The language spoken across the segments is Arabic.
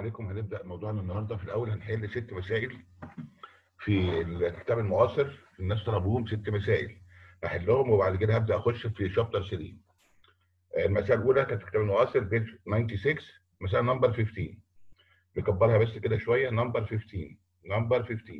عليكم. هنبدأ موضوعنا النهارده. في الأول هنحل 6 مسائل في الكتاب المعاصر. الناس طلبوهم 6 مسائل هحلهم، وبعد كده هبدأ أخش في شابتر 3. المسألة الأولى كانت في الكتاب المعاصر بيج 96، مسألة نمبر 15. نكبرها بس كده شوية. نمبر 15 نمبر 15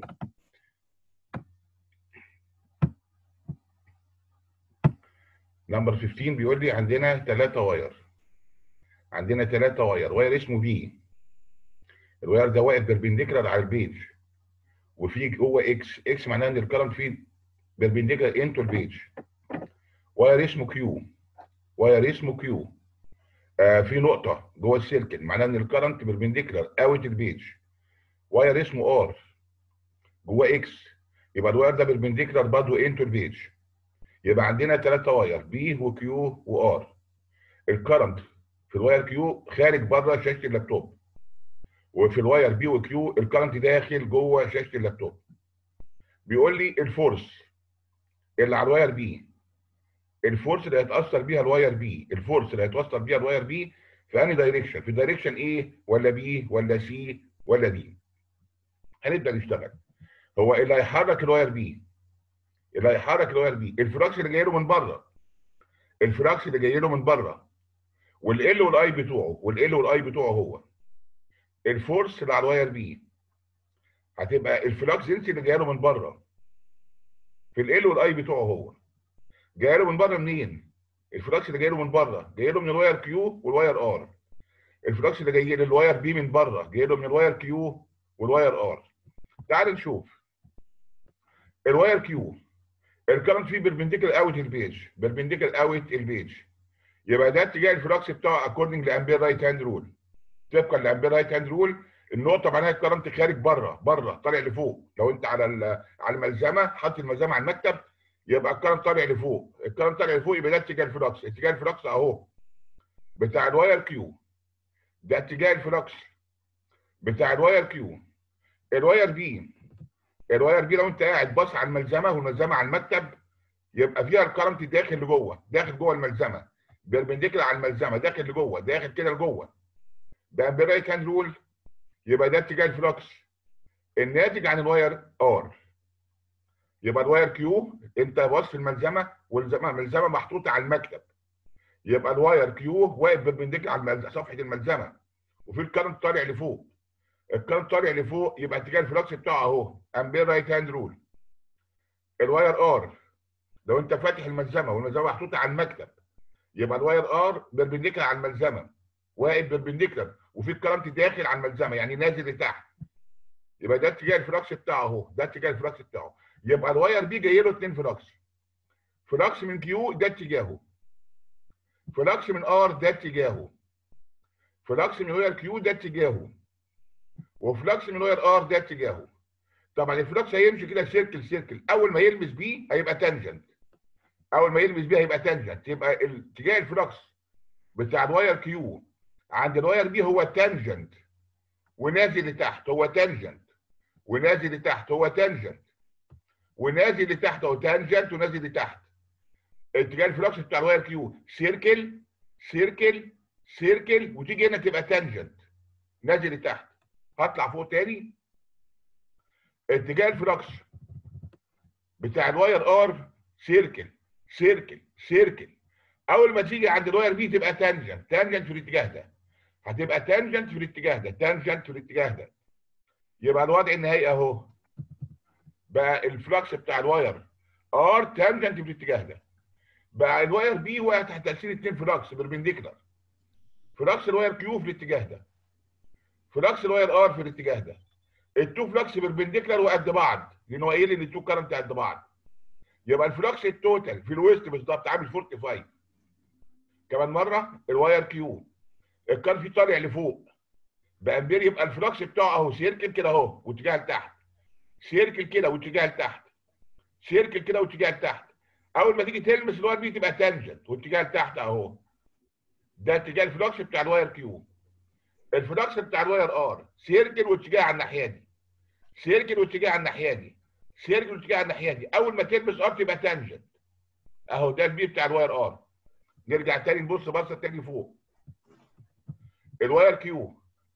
نمبر 15 بيقول لي عندنا 3 واير. عندنا 3 واير. واير اسمه بي. الواير ده واقف بيربنديكولار على البيج، وفي جوه اكس. اكس معناها ان الكرنت فيه بيربنديكولار انتو البيج. واير اسمه كيو. واير اسمه كيو. في نقطه جوه السيركل معناها ان الكرنت بيربنديكولار اوت البيج. واير اسمه ار جوه اكس، يبقى الواير ده بيربنديكولار برضه انتو البيج. يبقى عندنا 3 واير بي وكيو وار. الكرنت في الواير كيو خارج بره شاشه اللابتوب، وفي الواير بي وكيو الكرنت داخل جوه شاشه اللابتوب. بيقول لي الفورس اللي على الواير بي، الفورس اللي هيتاثر بيها الواير بي، الفورس اللي هيتوصل بيها الواير بي في انهي دايركشن؟ في دايركشن ايه ولا بي ولا سي ولا دي؟ هنبدا نشتغل. هو اللي هيحرك الواير بي، اللي هيحرك الواير بي الفلكس اللي جاي له من بره. الفلكس اللي جاي له من بره والال والاي بتوعه، والال والاي بتوعه هو الفورس اللي على الواير بي. هتبقى الفلكس اللي جاي له من بره في ال والاي بتوعه هو. جاي له من بره منين؟ الفلكس اللي جاي له من بره جاي له من الواير كيو والواير ار. الفلكس اللي جاي للواير بي من بره جاي له من الواير كيو والواير ار. تعال نشوف الواير كيو. الكرنت فيه بيربنديكال اوت البيج، بيربنديكال اوت البيج. يبقى ده اتجاه الفلكس بتاعه اكوردنج لامبير رايت هاند رول. طبقا لامبير رايت هاند رول النقطه معناها الكرنت خارج بره، بره طالع لفوق. لو انت على الملزمه، حاطط الملزمه على المكتب، يبقى الكرنت طالع لفوق. الكرنت طالع لفوق يبقى ده اتجاه الفلكس. اتجاه الفلكس اهو بتاع الواير كيو. ده اتجاه الفلكس بتاع الواير كيو. الواير بي، الواير بي لو انت قاعد باص على الملزمه والملزمه على المكتب، يبقى فيها الكرنت داخل لجوه، داخل جوه الملزمه، بيربنديكولار على الملزمه، داخل لجوه، داخل كده لجوه. ده رايت هاند رول. يبقى ده اتجاه الفلكس الناتج عن الواير ار. يبقى الواير كيو انت باص في الملزمه والملزمه محطوطه على المكتب، يبقى الواير كيو واقف بيربنديكولار على صفحه الملزمه، وفي الكرنت طالع لفوق. الكرنت طالع لفوق يبقى اتجاه الفلكس بتاعه اهو امبير رايت هاند رول. الواير ار لو انت فاتح الملزمه والملزمه محطوطه على المكتب، يبقى الواير ار بيربنديكولار على الملزمه، واقف بيربنديكولار، وفي الكرنت داخل على الملزمه يعني نازل لتحت. يبقى ده اتجاه الفلكس بتاعه اهو، ده اتجاه الفلكس بتاعه. يبقى الواير بي جاي له 2 فلكس. فلكس من كيو ده اتجاهه، فلكس من ار ده اتجاهه، فلكس من واير كيو ده اتجاهه، وفلكس من واير ار ده اتجاهه. طبعا الفلكس هيمشي كده سيركل سيركل. اول ما يلمس بي هيبقى تانجنت، اول ما يلمس بي هيبقى تانجنت. يبقى اتجاه الفلكس بتاع الواير كيو عند الواير بي هو تانجنت ونازل لتحت، هو تانجنت ونازل لتحت، هو تانجنت ونازل لتحت، هو تانجنت ونازل لتحت. اتجاه الفلكس بتاع الواير كيو سيركل سيركل سيركل، وتيجي هنا تبقى تانجنت نازل لتحت. هطلع فوق تاني. اتجاه الفلكس بتاع الواير ار سيركل سيركل سيركل. اول ما تيجي عند الواير بي تبقى تانجنت، تانجنت في الاتجاه ده، هتبقى تانجنت في الاتجاه ده، تانجنت في الاتجاه ده. يبقى الوضع النهائي اهو، بقى الفلكس بتاع الواير ار تانجنت في الاتجاه ده. بقى الواير بي واقع تحت تاثير 2 فلكس بيربنديكولار. فلكس الواير كيو في الاتجاه ده، فلكس الواير ار في الاتجاه ده. التو فلكس بيربنديكولار وقد بعض، لان هو قايل لي ان التو كرنت قد بعض. يبقى الفلكس التوتال في الويست بالظبط عامل 45. كمان مره الواير كيو الكارت فيه طالع لفوق بامبير، يبقى الفلكس بتاعه اهو سيركل كده اهو واتجاه لتحت، سيركل كده واتجاه لتحت، سيركل كده واتجاه لتحت. اول ما تيجي تلمس الواير بي تبقى تانجنت واتجاه لتحت اهو. ده اتجاه الفلكس بتاع الواير كيو. الفلكس بتاع الواير ار سيركل واتجاه على الناحيه دي، سيركل واتجاه على الناحيه دي، سيركل واتجاه على الناحيه دي. اول ما تلمس ار تبقى تانجنت اهو. ده البي بتاع الواير ار. نرجع تاني نبص بصه تاني فوق. الواير كيو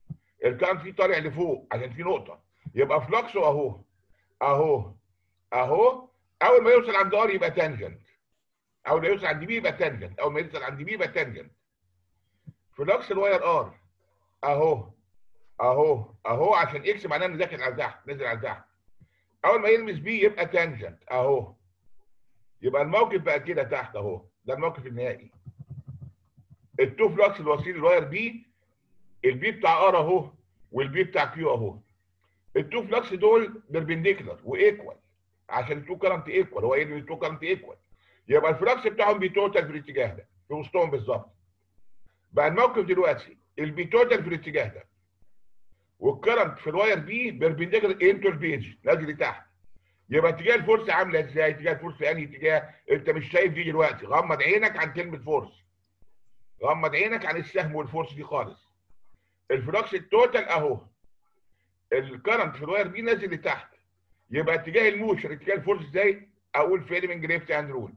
الكرنت فيه طالع لفوق عشان فيه نقطه، يبقى فلوكسه اهو اهو اهو. اول ما يوصل عند ار يبقى تانجنت، اول ما يوصل عند بي يبقى تانجنت، اول ما يوصل عند بي يبقى تانجنت. فلوكس الواير ار اهو اهو اهو، عشان اكس معناه انه داخل على تحت نازل على تحت. اول ما يلمس بي يبقى تانجنت اهو. يبقى الموقف بقى كده تحت اهو، ده الموقف النهائي. التو فلوكس الوصيل الواير بي، البي بتاع ار اهو والبي بتاع كيو اهو. التو فلوكس دول بيربنديكولار وايكوال، عشان التو كرنت ايكوال، هو قايل ان التو كرنت ايكوال. يبقى الفلوكس بتاعهم بي توتال في الاتجاه ده في وسطهم بالظبط. بقى الموقف دلوقتي البي توتال في الاتجاه ده، والكرنت في الواير بي بيربنديكولار انتو البيج نازل لتحت. يبقى اتجاه الفورس عامله ازاي؟ اتجاه الفورس في انهي اتجاه؟ انت مش شايف دي دلوقتي، غمض عينك عن كلمه فورس، غمض عينك عن السهم والفورس دي خالص. الفلوكس التوتال اهو، الكرنت في الواير بي نازل لتحت. يبقى اتجاه الموشن اتجاه الفورس ازاي؟ اقول فيلمنج ليفت هاند رول،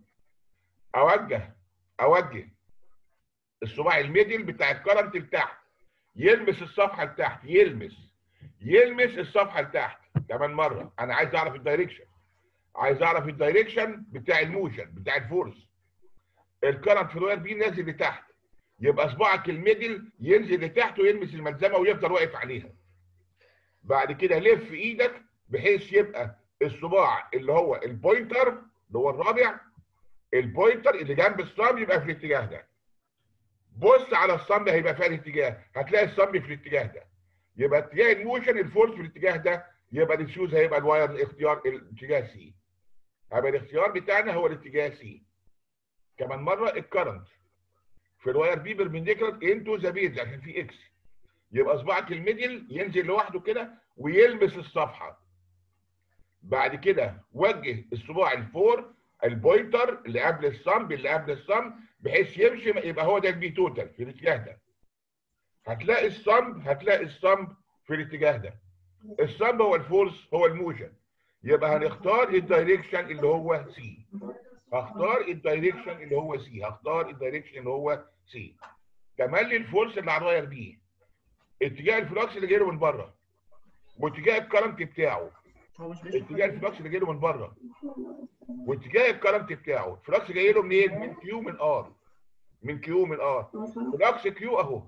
اوجه الصباع الميدل بتاع الكرنت لتحت، يلمس الصفحه لتحت، يلمس الصفحه لتحت. كمان مره انا عايز اعرف الدايركشن، عايز اعرف الدايركشن بتاع الموشن بتاع الفورس. الكرنت في الواير بي نازل لتحت، يبقى صباعك الميدل ينزل لتحت ويلمس الملزمه ويفضل واقف عليها. بعد كده لف ايدك بحيث يبقى الصباع اللي هو البوينتر اللي هو الرابع، البوينتر اللي جنب الصمب يبقى في الاتجاه ده. بص على الصمب هيبقى في الاتجاه، هتلاقي الصمب في الاتجاه ده. يبقى اتجاه الموشن الفورس في الاتجاه ده، يبقى الشوز هيبقى الواير الاختيار الاتجاه سي. هيبقى الاختيار بتاعنا هو الاتجاه سي. كمان مره الكرنت في الواير بي بيربنديكولار انتو ذا بيز عشان في اكس، يبقى صباعك الميدل ينزل لوحده كده ويلمس الصفحه. بعد كده وجه الصباع الفور البوينتر اللي قبل الصمب بحيث يمشي، يبقى هو ده البي توتال في الاتجاه ده. هتلاقي الصمب في الاتجاه ده. الصمب هو الفورس هو الموشن. يبقى هنختار الدايركشن اللي هو سي. هختار الدايركشن اللي هو سي. تملي الفورس اللي على الواير بي، اتجاه الفلوكس اللي جاي له من بره، واتجاه الكرنت بتاعه. اتجاه الفلوكس اللي جاي له من بره واتجاه الكرنت بتاعه. الفلوكس جاي له منين؟ من كيو من ار. فلوكس كيو اهو،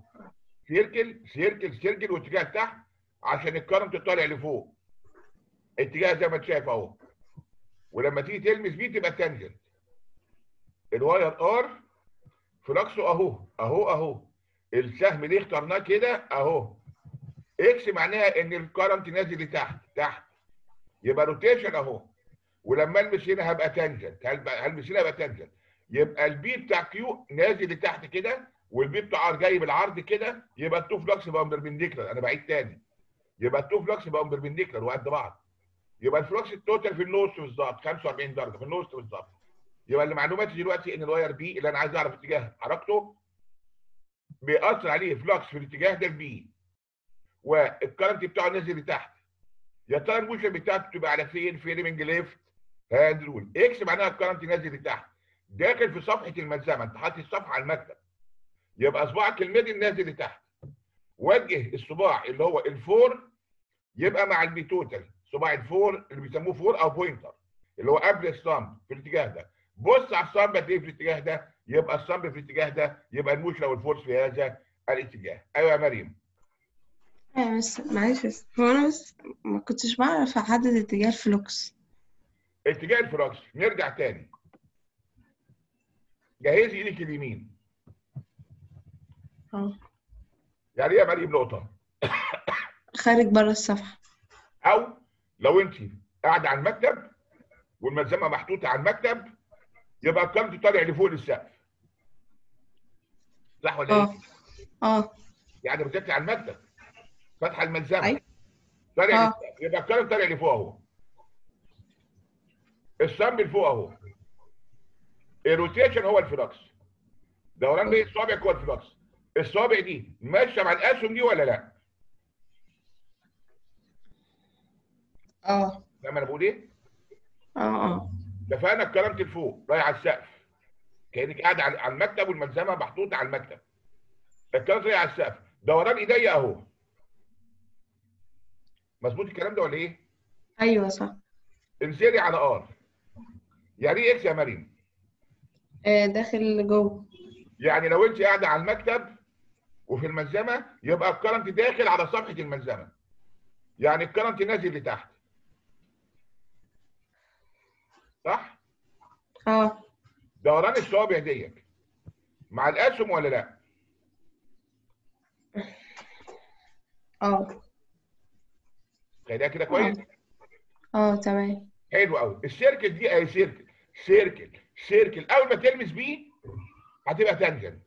سيركل واتجاه تحت عشان الكرنت طالع لفوق. اتجاه زي ما انت شايف اهو. ولما تيجي تلمس بيه تبقى تانجنت. الواير ار فلوكسه اهو. السهم اللي اخترناه كده اهو. اكس معناها ان الكرنت نازل لتحت، يبقى روتيشن اهو. ولما البس هنا هبقى تانجنت، هلبس هنا هبقى تانجنت. يبقى البي بتاع كيو نازل لتحت كده، والبي بتاع ار جاي بالعرض كده، يبقى التو فلوكس بقى بيربنديكولار. انا بعيد تاني، يبقى التو فلوكس بقى بيربنديكولار وقد بعض. يبقى الفلوكس التوتال في النص بالظبط 45 درجه في النص بالظبط. يبقى المعلومات دلوقتي ان الواير بي اللي انا عايز اعرف اتجاه حركته بيأثر عليه فلوكس في الاتجاه ده البي، والكرنت بتاعه نازل لتحت. يا ترى الموشن بتاعته تبقى على فين؟ فيلمنج ليفت هاند رول. اكس معناها الكرنت نازل لتحت داخل في صفحه الملزمه، انت حاطط الصفحه على المكتب، يبقى صباعك الميدل نازل لتحت. وجه الصباع اللي هو الفور يبقى مع البي توتال، صباع الفور اللي بيسموه فور او بوينتر اللي هو قبل الصمب في الاتجاه ده. بص على الصمب هتلاقيه في الاتجاه ده، يبقى الصمب في الاتجاه ده، يبقى الموشن او الفورس في هذا الاتجاه. ايوه يا مريم. ايوه بس معلش، بس هو انا بس ما كنتش بعرف احدد اتجاه الفلوكس. اتجاه الفلوكس نرجع تاني. جهزي ايدك اليمين. اه، يعني ايه يا مريم نقطه؟ خارج بره الصفحة. او لو انت قاعده على المكتب والملزمه محطوطه على المكتب، يبقى الكارت طالع لفوق للسقف. صح ولا ايه؟ اه. اه. يعني بتطلع على المكتب فاتحه الملزمه ايوه. طالع اه. للسقف، يبقى الكارت طالع لفوق اهو. الصمب لفوق اهو. الروتيشن هو الفلوكس. دوران بين الصوابع هو الفلوكس. الصوابع دي ماشيه مع الاسهم دي ولا لا؟ اه. فاهم انا بقول ايه؟ اه. اه. اتفقنا الكرامت لفوق رايح على السقف، كانك قاعد على المكتب والملزمه محطوطه على المكتب. الكرامت رايح على السقف. دوران ايديا اهو. مظبوط الكلام ده ولا ايه؟ ايوه صح. انسيري على ار. يعني ايه اكس يا مريم؟ داخل جوه. يعني لو انت قاعده على المكتب وفي الملزمه يبقى الكرنت داخل على صفحه الملزمه، يعني الكرنت نازل لتحت، صح؟ اه. دوران الصوابع ديت مع الاسهم ولا لا؟ اه. خليها كده اه. كويس. تمام. حلو قوي. السيركل دي اهي سيركل سيركل سيركل، اول ما تلمس بيه هتبقى تانجنت.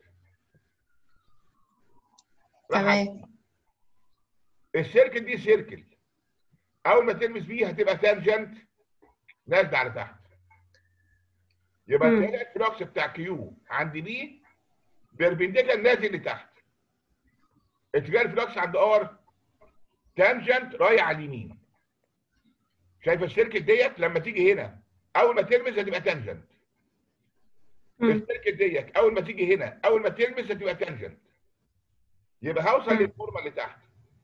راح تمام. السيركل دي سيركل، اول ما تلمس بيه هتبقى تانجنت نازله على تحت. يبقى مم. تلاقي الفلوكس بتاع كيو عند بي بيربنديكال نازل لتحت. اتجاه الفلوكس عند ار تانجنت رايح على اليمين. شايفه السيركل ديت لما تيجي هنا اول ما تلمس هتبقى تانجنت. مم. السيركل ديت اول ما تيجي هنا اول ما تلمس هتبقى تانجنت. يبقى هوصل مم. للفورمه اللي تحت.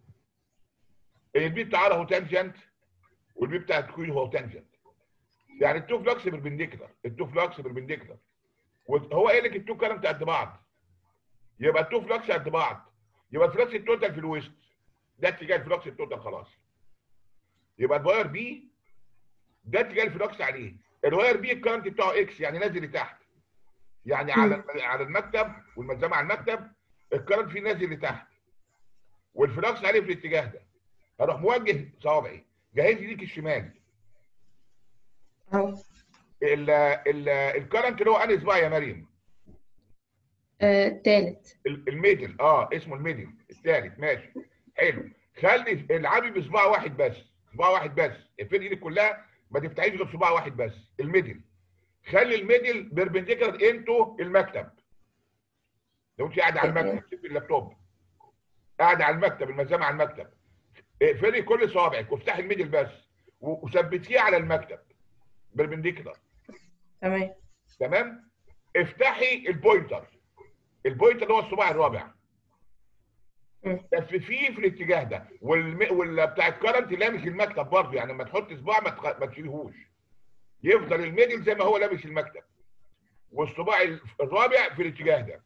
البي بتاع ار هو تانجنت والبي بتاع كيو هو تانجنت. يعني التو فلوكس بالبنديكولار، التو فلوكس بالبنديكولار. وهو قايل لك التو كارنت قد بعض، يبقى التو فلوكس قد بعض، يبقى الفلوكس التوتال في الويست ده اتجاه الفلوكس التوتال خلاص. يبقى الواير بي ده اتجاه الفلوكس عليه. الواير بي الكارنت بتاعه اكس يعني نازل لتحت، يعني مم. على المكتب والملزمه على المكتب الكارنت فيه نازل لتحت والفلوكس عليه في الاتجاه ده. هروح موجه صوابعي جاهز ليك الشمال. اهو. الكارنت اللي هو انهي صباع يا مريم؟ التالت. الميدل، اسمه الميدل الثالث، ماشي. حلو. خلي العبي بصباع واحد بس، صباع واحد بس، اقفلي ايدك كلها ما تفتحيش غير صباع واحد بس، الميدل. خلي الميدل بيربنديكولار انتو المكتب. لو انت قاعده على المكتب في اللابتوب، قاعده على المكتب الملزمه على المكتب، اقفلي كل صوابعك وافتحي الميدل بس وثبتيه على المكتب بيربنديكولار. تمام. تمام. افتحي البوينتر، البوينتر اللي هو الصباع الرابع، مم. لففيه في الاتجاه ده بتاع الكرنت لامس المكتب برضه، يعني لما تحط صباع ما تشيلهوش، يفضل الميدل زي ما هو لامس المكتب والصباع الرابع في الاتجاه ده.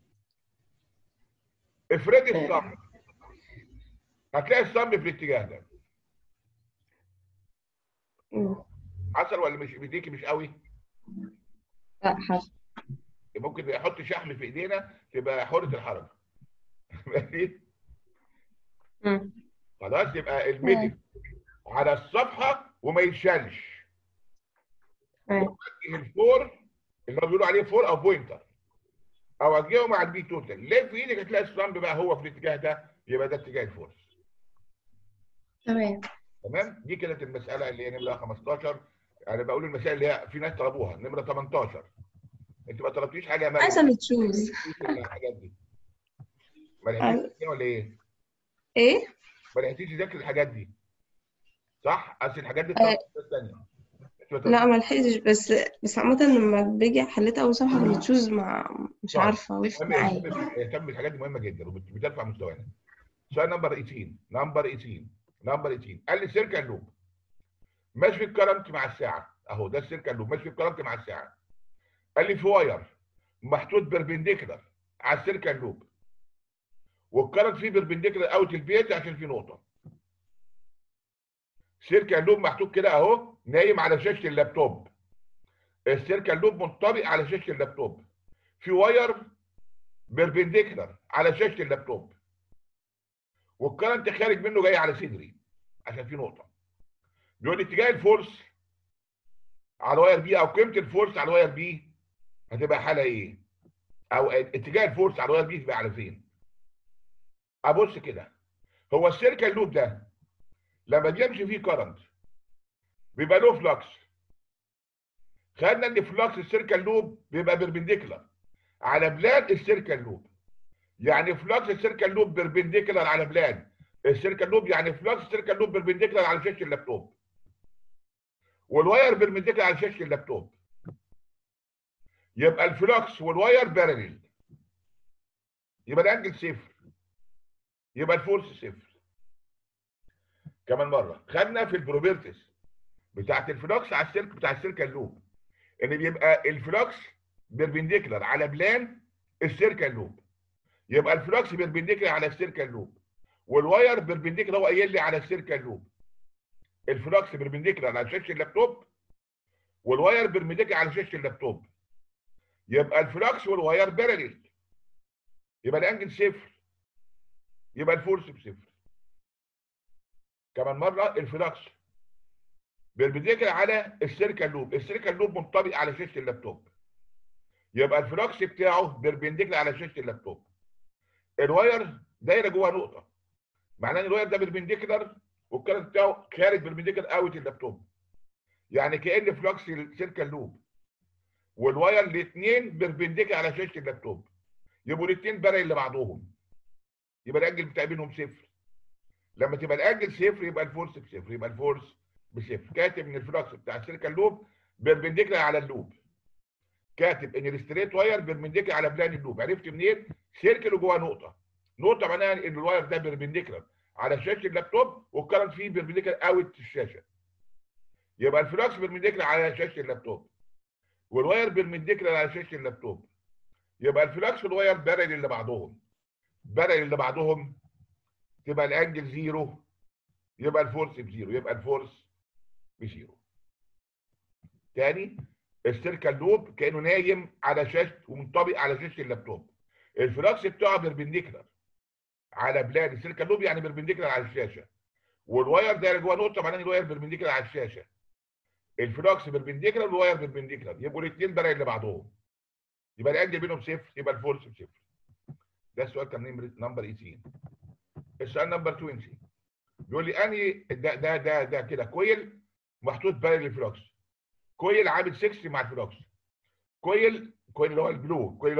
افردي الصم، هتلاقي الصم في الاتجاه ده. مم. حصل ولا مش بديكي مش قوي؟ لا حصل. ممكن احط شحم في ايدينا تبقى حرة الحركه. ماشي. مم. خلاص يبقى تمام. الميدل على الصفحه وما يتشالش. تمام. وجه الفور اللي هو بيقولوا عليه فور او بوينتر، اوجهه مع البي توتال، لف ايدك هتلاقي الصمب بقى هو في الاتجاه ده، يبقى ده اتجاه الفورس. تمام. تمام. دي كانت المساله اللي هي نمره 15. انا بقول المسائل اللي هي في ناس طلبوها. نمره 18 انت ما طلبتيش حاجه يا مريم؟ عايزة نتشوز. الحاجات دي ما لحقتيش عايز- تذاكريها ولا ايه؟ ايه؟ ما لحقتيش تذاكري الحاجات دي، صح؟ اصل الحاجات دي آه طلبت ناس ثانيه. انت ما لا طلبتيش. ما لحقتش، بس عامة لما باجي حليت أول صفحة بنتشوز مش طيب عارفة وقفت المهم معايا. اهتم بالحاجات دي مهمه جدا وبترفع مستوانا. سؤال نمبر 18، نمبر 18 قال لي سيركل لوب ماشي في الكرنت مع الساعه، اهو ده السيركل لوب ماشي في الكرنت مع الساعه. قال لي في واير محطوط بيربنديكولار على السيركل لوب والكرنت فيه بيربنديكولار اوت البيز عشان في نقطه. سيركل لوب محطوط كده اهو نايم على شاشه اللابتوب، السيركل لوب منطبق على شاشه اللابتوب، في واير بيربنديكولار على شاشه اللابتوب والكرنت خارج منه جاي على صدري عشان في نقطه. بيقول لي اتجاه الفورس على الواير بي او قيمه الفورس على الواير بي هتبقى حالها ايه؟ او اتجاه الفورس على الواير بي تبقى على فين؟ ابص كده، هو السيركل لوب ده لما بيمشي فيه كرنت بيبقى له فلكس. خدنا ان فلكس السيركل لوب بيبقى بيربنديكولار على بلان السيركل لوب، يعني فلكس السيركل لوب بيربنديكولار على بلان السيركل لوب، يعني فلكس السيركل لوب بيربنديكولار على شاشه اللابتوب والواير بيربنديكولار على شاشه اللابتوب. يبقى الفلكس والواير بارلل، يبقى الانجل صفر، يبقى الفورس صفر. كمان مره، خدنا في البروبرتيز بتاعت الفلوكس على السلك بتاع السيركل لوب ان بيبقى الفلوكس بيربنديكولار على بلان السيركل لوب. يبقى الفلوكس بيربنديكولار على السيركل لوب، والواير بيربنديكولار، هو قايل لي على السيركل لوب. الفلوكس بيربنديكولار على شاشه اللابتوب، والواير بيربنديكولار على شاشه اللابتوب. يبقى الفلوكس والواير بارلل، يبقى الانجل صفر، يبقى الفورس بصفر. كمان مره، الفلوكس بيربنديكولار على السيركل لوب، السيركل لوب منطبق على شاشه اللابتوب، يبقى الفلوكس بتاعه بيربنديكولار على شاشه اللابتوب. الواير دايره جوه نقطه، معناه ان الواير ده بيربنديكولار والكارنت بتاعه خارج بيربنديكولار اوت اللابتوب. يعني كأن فلوكس السيركل لوب والواير الاثنين بيربنديكولار على شاشه اللابتوب، يبقوا الاثنين بارل لبعضهم، يبقى الانجل بتاع بينهم صفر. لما تبقى الانجل صفر يبقى الفورس بصفر، يبقى الفورس بصفر. كاتب ان الفلوكس بتاع السيركل لوب بيربنديكولار على اللوب، كاتب ان الستريت واير بيربنديكولار على بلان اللوب. عرفت منين؟ سيركل وجوه نقطه، نقطه معناها ان الواير ده بيربنديكولار على شاشه اللابتوب والكرنت فيه بيربنديكولار اوت الشاشه. يبقى الفلوكس بيربنديكولار على شاشه اللابتوب والواير بيربنديكولار على شاشه اللابتوب، يبقى الفلوكس والواير بارل لبعضهم، بارل لبعضهم، تبقى الانجل زيرو، يبقى الفورس بزيرو، يبقى الفورس بزيرو. تاني، السيركل لوب كانه نايم على شاشه ومنطبق على شاشه اللابتوب، الفلوكس بتاعه بيربنديكولار على بلان السيركل لوب، يعني بيربنديكولار على الشاشه، والواير داير جوه نقطه، معناه الواير بيربنديكولار على الشاشه. الفلوكس بيربنديكولار والواير بيربنديكولار، يبقوا الاثنين بارل لبعضهم، يبقى الانجل بينهم صفر، يبقى الفورس بصفر. ده السؤال كان نمبر 18. السؤال نمبر 20 بيقول لي انهي ده كده كويل محطوط بارل للفلوكس، كويل عامل 60 مع الفلوكس، كويل اللي هو البلو، الكويل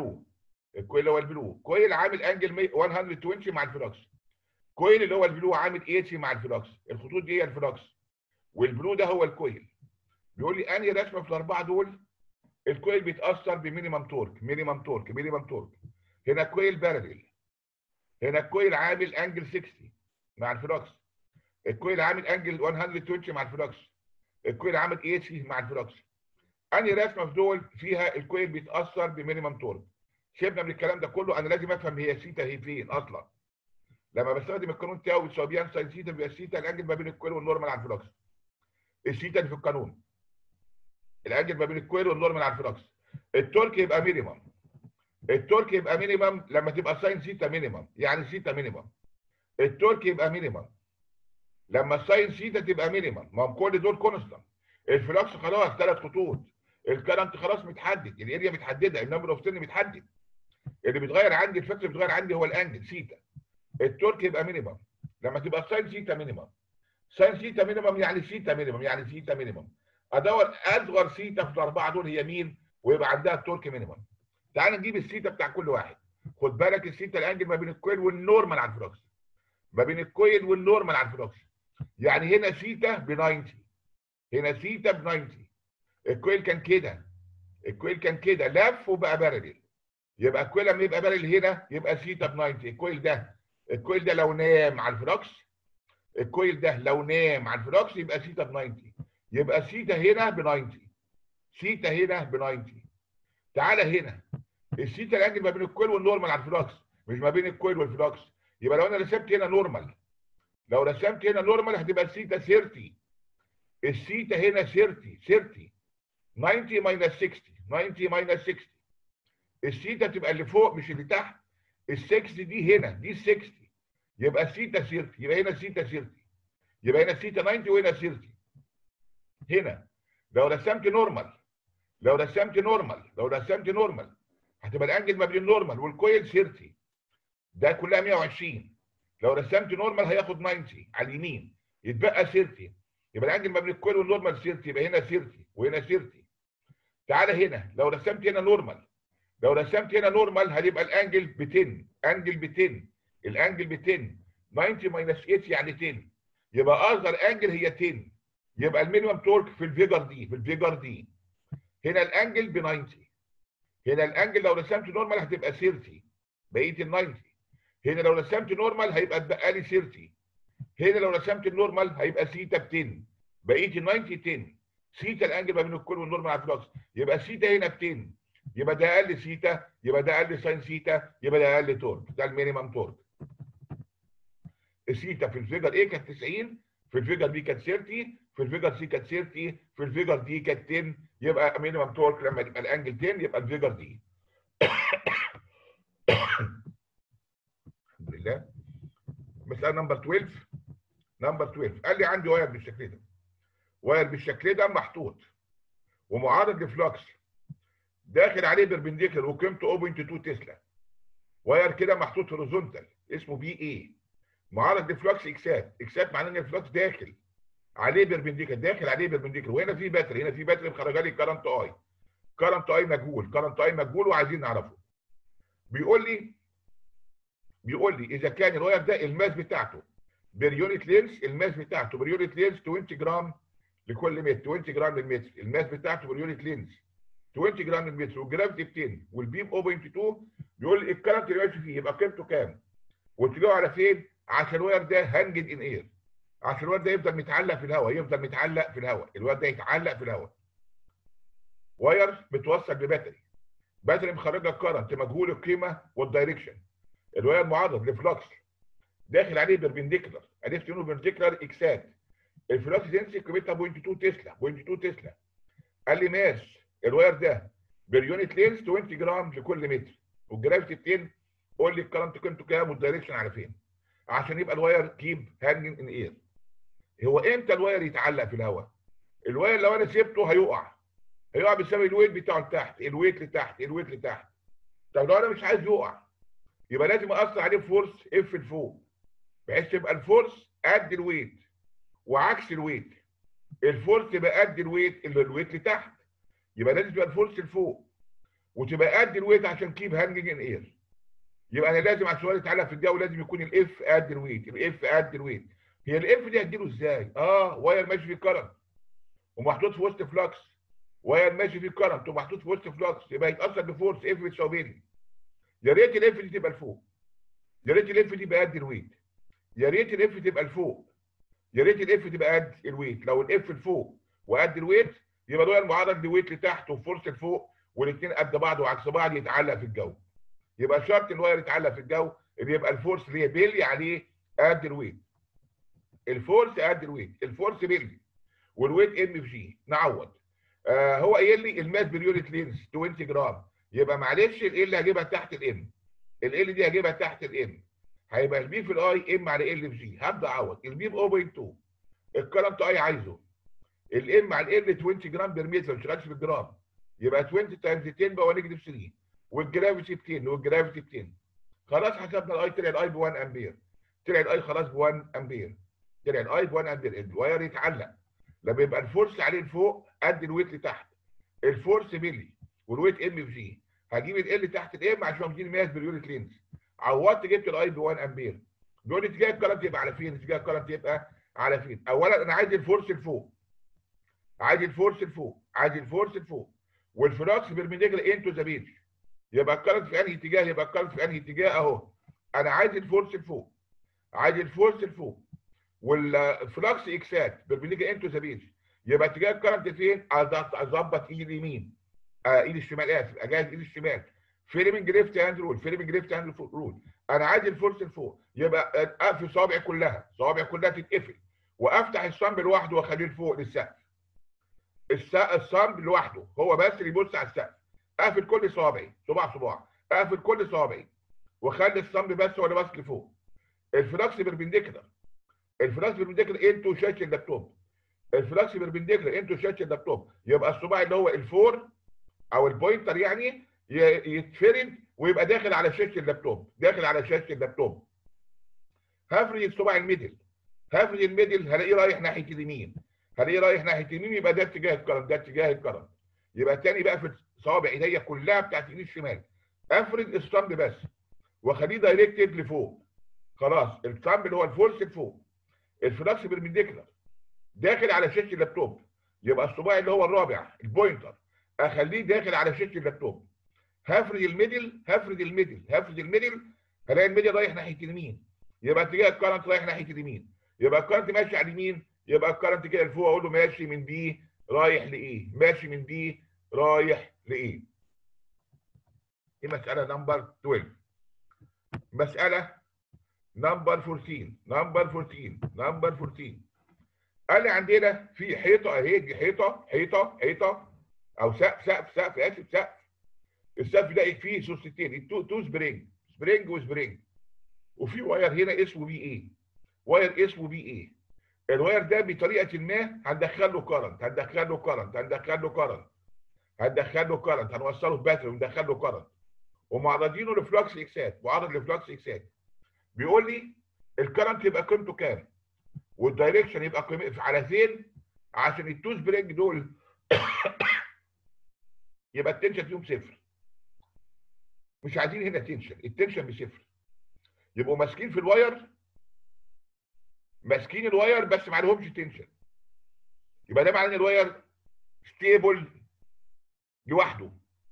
اللي هو البلو، كويل عامل انجل 120 مع الفلوكس، كويل اللي هو البلو عامل 80 مع الفلوكس. الخطوط دي هي الفلوكس والبلو ده هو الكويل. بيقول لي انهي رسمه في الاربعه دول الكويل بيتاثر بمينيمم تورك، مينيمم تورك. هنا الكويل بارلل، هنا الكويل عامل انجل 60 مع الفلوكس، الكويل عامل انجل 120 مع الفلوكس، الكويل عامل 80 مع الفلوكس. انهي رسمه في دول فيها الكويل بيتاثر بمينيمم تورك؟ سيبنا من الكلام ده كله، انا لازم افهم هي سيتا هي فين اصلا. لما بستخدم القانون تاو بتساوي ساين سيتا، بيبقى السيتا الانجل ما بين الكويل والنورمال على الفلوكس. السيتا اللي في القانون الانجل ما بين الكويل والنورمال على الفلوكس. التورك يبقى مينيمم، التورك يبقى مينيمم لما تبقى ساين سيتا مينيمم، يعني سيتا مينيمم. التورك يبقى مينيمم لما الساين سيتا تبقى مينيمم، ما هم كل دول كونستانت. الفلوكس خلاص 3 خطوط، الكرنت خلاص متحدد، الاريا متحدده، النمبر اوف تيرن متحدد، اللي بيتغير عندي الفكر اللي بيتغير عندي هو الانجل سيتا. التورك يبقى مينيمم لما تبقى الساين سيتا مينيمم، ساين سيتا مينيمم يعني سيتا مينيمم، يعني سيتا مينيمم. ادور اصغر سيتا في الاربعه دول هي مين، ويبقى عندها التورك مينيمم. تعال نجيب السيتا بتاع كل واحد. خد بالك السيتا الانجل ما بين الكويل والنورمال على الفلوكس، ما بين الكويل والنورمال على الفلوكس. يعني هنا سيتا ب 90، هنا سيتا ب 90. الكويل كان كده، الكويل كان كده لف وبقى بارلل، يبقى الكويل لما يبقى بارلل هنا يبقى سيتا ب 90. الكويل ده لو نام على الفلوكس، الكويل ده لو نام على الفلوكس يبقى سيتا ب 90، يبقى سيتا هنا ب 90، سيتا هنا ب 90. تعالى هنا السيتا الانجل ما بين الكويل والنورمال على الفلوكس، مش ما بين الكويل والفلوكس. يبقى لو انا رسمت هنا نورمال، لو رسمت هنا نورمال هتبقى السيتا 30، السيتا هنا 30 90 ماينس 60، 90 ماينس 60. السيتا تبقى اللي فوق مش اللي تحت، ال6 دي هنا دي 60، يبقى السيتا 30، يبقى هنا السيتا 30، يبقى هنا السيتا 90 وهنا 30. هنا لو رسمت نورمال، لو رسمت نورمال هتبقى الانجل ما بين النورمال والكويل 30، ده كلها 120. لو رسمت نورمال هياخد 90 على اليمين، يتبقى 30، يبقى الانجل ما بين الكويل والنورمال 30، يبقى هنا 30 وهنا 30. تعالى هنا لو رسمت هنا نورمال، هتبقى الانجل ب 10، انجل ب 10، الانجل ب 10، 90 ماينس 8 يعني 10، يبقى اصغر انجل هي 10، يبقى المينيمم تورك في الفيجر دي، هنا الانجل ب 90، هنا الانجل لو رسمت نورمال هتبقى 30 بقيه ال 90، هنا لو رسمت نورمال هيبقى اتبقى لي 30، هنا لو رسمت النورمال هيبقى سيتا ب 10، بقيه ال 90 10. سيتا الانجل ما بين الكل والنورمال على الفلوكس، يبقى سيتا هنا ب 10، يبقى ده اقل سيتا، يبقى ده اقل ساين سيتا، يبقى ده اقل تورك، ده المينيمم تورك. السيتا في الفيجر ايه كانت 90، في الفيجر بي كانت 30، في الفيجر سي كانت 30، في الفيجر دي كانت 10، يبقى مينيمم تورك لما يبقى الانجل 10 يبقى الفيجر دي. الحمد لله. مسألة نمبر 12. نمبر 12 قال لي عندي واير بالشكل ده، واير بالشكل ده محطوط ومعرض لفلوكس داخل عليه بربنديكولار وقيمته 0.2 تسلا. واير كده محطوط هوريزونتال اسمه بي اي، معرض لفلوكس اكسات. اكسات معناه ان الفلوكس داخل عليه بربنديكولار، داخل عليه بربنديكولار، وهنا في باتري، هنا في باتري مخرجه لي كارنت اي. كارنت اي مجهول، كارنت اي مجهول وعايزين نعرفه. بيقول لي اذا كان الواير ده الماس بتاعته باليونت لينس، الماس بتاعته باليونت لينس 20 جرام لكل متر، 20 جرام للمتر، الماس بتاعته باليونت لينس 20 جرام للمتر، والجرافيتي ب 10 والبيم 0.2. بيقول لي الكرنت اللي ماشي فيه يبقى قيمته كام؟ وتلاقوا على فين؟ عشان الواير ده هانجد ان اير، عشان الواير ده يفضل متعلق في الهواء، يفضل متعلق في الهواء، الواير ده يتعلق في الهواء. واير متوصل بباتري، باتري مخرجه كرنت مجهول القيمه والدايركشن. الواير معرض لفلوكس داخل عليه بربنديكولار، عرفت انه بربنديكولار اكسات. الفلوكس دنسي قيمتها 0.2 تسلا، 0.2 تسلا. قال لي ماس الواير ده باليونت لينس 20 جرام لكل متر، والجرافيتي 10. قول لي الكرنت قيمته كام والدايركشن على فين، عشان يبقى الواير كيب هانجنج ان اير. هو امتى الواير يتعلق في الهواء؟ الواير لو انا سيبته هيقع بسبب الويت بتاعه لتحت، الويت لتحت، الويت لتحت. طب لو انا مش عايز يقع يبقى لازم اثر عليه فورس اف لفوق، بحيث تبقى الفورس قد الويت وعكس الويت. الفورس تبقى قد الويت اللي الويت لتحت، يبقى لازم تبقى الفورس لفوق وتبقى قد الويت عشان كيب هانجنج ان اير. يبقى انا لازم عشان الواير يتعلق في الجو لازم يكون الاف قد الويت، الاف قد الويت. هي الاف دي هتجيله ازاي؟ واير ماشي في كرنت ومحطوط في وسط فلوكس، واير ماشي في كرنت ومحطوط في وسط فلوكس، يبقى يتاثر بفورس اف بتساوي لي. يا ريت الاف دي تبقى لفوق، يا ريت الاف دي تبقى قد الويت، يا ريت الاف تبقى لفوق، يا ريت الاف تبقى قد الويت. لو الاف لفوق وقد الويت يبقى الواير معرض لويت لتحت وفورس لفوق، والاثنين قد بعض وعكس بعض يتعلق في الجو. يبقى شرط الواير يتعلق في الجو اللي يبقى الفورس اللي هي بيلي عليه قد الويت. الفورس قد الويت، الفورس بيلي والويت ام في جي. نعوض. هو قايل لي الماس باليونت لينس 20 جرام، يبقى معلش ال اللي هجيبها تحت الام، ال دي هجيبها تحت الام، هيبقى البي في الاي ام على ال في جي. هبدا اعوض. البي ب 0.2، الكرنت اي عايزه، الام على ال 20 جرام بير متر، ما شغالش بالجرام، يبقى 20 تايمز 10 بقى نيجاتيف 3، والجرافيتي ب 10 والجرافيتي ب 10. خلاص حسبنا الاي، طلع الاي ب 1 امبير، طلع الاي خلاص ب 1 امبير، طلع الاي ب 1 امبير. الواير يتعلق لما يبقى الفورس عليه لفوق قد الويت لتحت، الفورس ملي والويت ام في جي. هجيب ال تحت الام عشان تجيب ماس باليونت لينز. عوضت جبت الاي ب 1 امبير. بيقول لي اتجاه الكرنت يبقى على فين؟ اتجاه الكرنت يبقى على فين؟ اولا انا عايز الفورس لفوق، عايز الفورس لفوق، عايز الفورس لفوق، والفلوكس بيربنديكولار انتو ذا بيج. يبقى الكرنت في انهي اتجاه؟ يبقى الكرنت في انهي اتجاه؟ اهو. انا عايز الفورس لفوق، عايز الفورس لفوق، والفلكس اكسات بيربنديكولار انتو ذا بيج. يبقى اتجاه الكرنت فين؟ اظبط ايدي اليمين، ايدي الشمال، اسف، اجهز ايدي الشمال. فيلمنج ليفت هاند رول، فيلمنج ليفت هاند رول. انا عايز الفورس لفوق، يبقى اقفل صوابعي كلها، صوابعي كلها تتقفل، وافتح الصنب لوحده واخليه لفوق للسقف. الصنب لوحده هو بس اللي يبص على السقف. اقفل كل صوابعي، صباع، اقفل كل صوابعي واخلي الصنب بس هو اللي باص لفوق. الفلكس بيربنديكولار، الفلكس بيربنديكولار انتو شاشه اللابتوب، الفلكس بيربنديكولار انتو شاشه اللابتوب. يبقى الصباع اللي هو الفور او البوينتر يعني يتفرد ويبقى داخل على شاشه اللابتوب، داخل على شاشه اللابتوب. هفرد الصباع الميدل، هفرد الميدل هلاقيه رايح ناحيه اليمين، هلاقيه رايح ناحيه اليمين، يبقى ده اتجاه الكرنت، ده اتجاه الكرنت. يبقى تاني بقى في صوابع ايديا كلها بتاعت ايدي الشمال، افرد الصمب بس واخليه دايركتد لفوق. خلاص الصمب اللي هو الفورس لفوق، الفلكس بيربنديكولار داخل على شاشه اللابتوب. يبقى الصباع اللي هو الرابع البوينتر اخليه داخل على شاشه اللابتوب. هفرد الميدل، هفرد الميدل، هفرد الميدل، هلاقي الميدل رايح ناحيه اليمين، يبقى اتجاه الكرنت رايح ناحيه اليمين. يبقى الكرنت ماشي على اليمين، يبقى الكرنت كده لفوق اقول له ماشي من بي رايح لايه؟ ماشي من بي رايح لايه؟ دي مساله نمبر 12. مساله نمبر 14. نمبر 14 قال لي عندنا في حيطه اهي، دي حيطه او سقف اسف سقف. السقف ده فيه سوستين، تو سبرينج وسبرينج، وفي واير هنا اسمه بي ايه، واير اسمه بي ايه. الواير ده بطريقه ما هندخل له كرنت، هنوصله بباتري وندخل له كرنت، ومعرضينه لفلكس اكسات، بيقول لي الكرنت يبقى قيمته كام والدايركشن يبقى قيمته على فين عشان التو سبرينج دول يبقى التنشن فيهم صفر. مش عايزين هنا تنشن، التنشن بصفر، يبقوا ماسكين في الواير، بس ما عليهمش تنشن. يبقى ده معناه ان الواير ستيبل لوحده،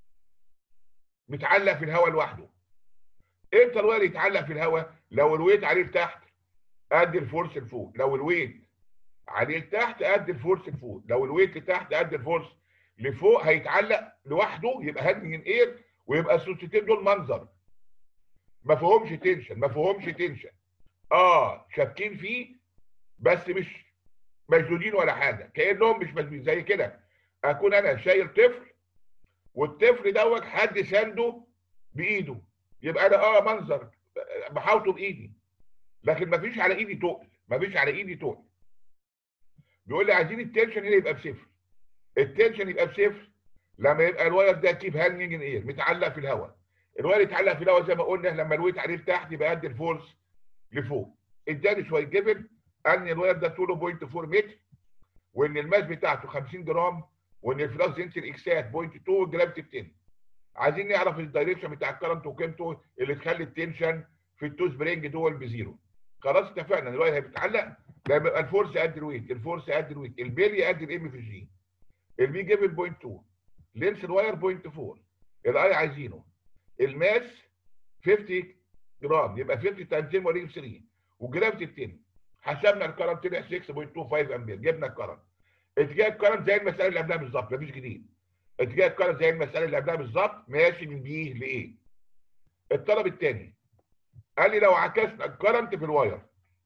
متعلق في الهواء لوحده. امتى الواير يتعلق في الهواء؟ لو الويت عليه لتحت قد الفورس لفوق، لو الويت عليه لتحت قد الفورس لفوق، لو الويت لتحت قد الفورس لفوق هيتعلق لوحده، يبقى هادنج اير، ويبقى السوستين دول منظر ما فيهمش تنشن، شابكين فيه بس مش مشدودين ولا حاجه، كانهم مش مشدودين. زي كده اكون انا شايل طفل والطفل دوت حد سانده بايده، يبقى انا منظر بحاوطه بايدي، لكن مفيش على ايدي تقل، بيقول لي عايزين التنشن هنا يبقى بصفر. التنشن يبقى بصفر لما يبقى الواير ده كيب هانجنج ان اير، متعلق في الهواء. الواير يتعلق في الهواء زي ما قلنا لما الويت عليه لتحت يبقى قد الفورس لفوق. اداني شويه جبل، قال لي الواير ده طوله 0.4 متر، وان الماس بتاعته 50 جرام، وان الفلكس انتر اكسات 0.2 والجرافيتي 200. عايزين نعرف الدايركشن بتاع الكرنت وقيمته اللي تخلي التنشن في التو سبرينج دول بزيرو. خلاص اتفقنا ان الواير هيتعلق لما يبقى الفورس قد الويت، البيلي قد الام في جي، البي جيفن 0.2، لينس الواير 0.4، الاي عايزينه، الماس 50 جرام يبقى 50 تايمز 10 ورينج 3، والجرافيتي 10. حسبنا الكرنت طلع 6.25 امبير، جبنا الكرنت. اتجاه الكرنت زي المساله اللي قبلها بالظبط، مفيش جديد. اتجاه الكرنت زي المساله اللي قبلها بالظبط، ماشي من بي لايه. الطلب الثاني قال لي لو عكسنا الكرنت في الواير،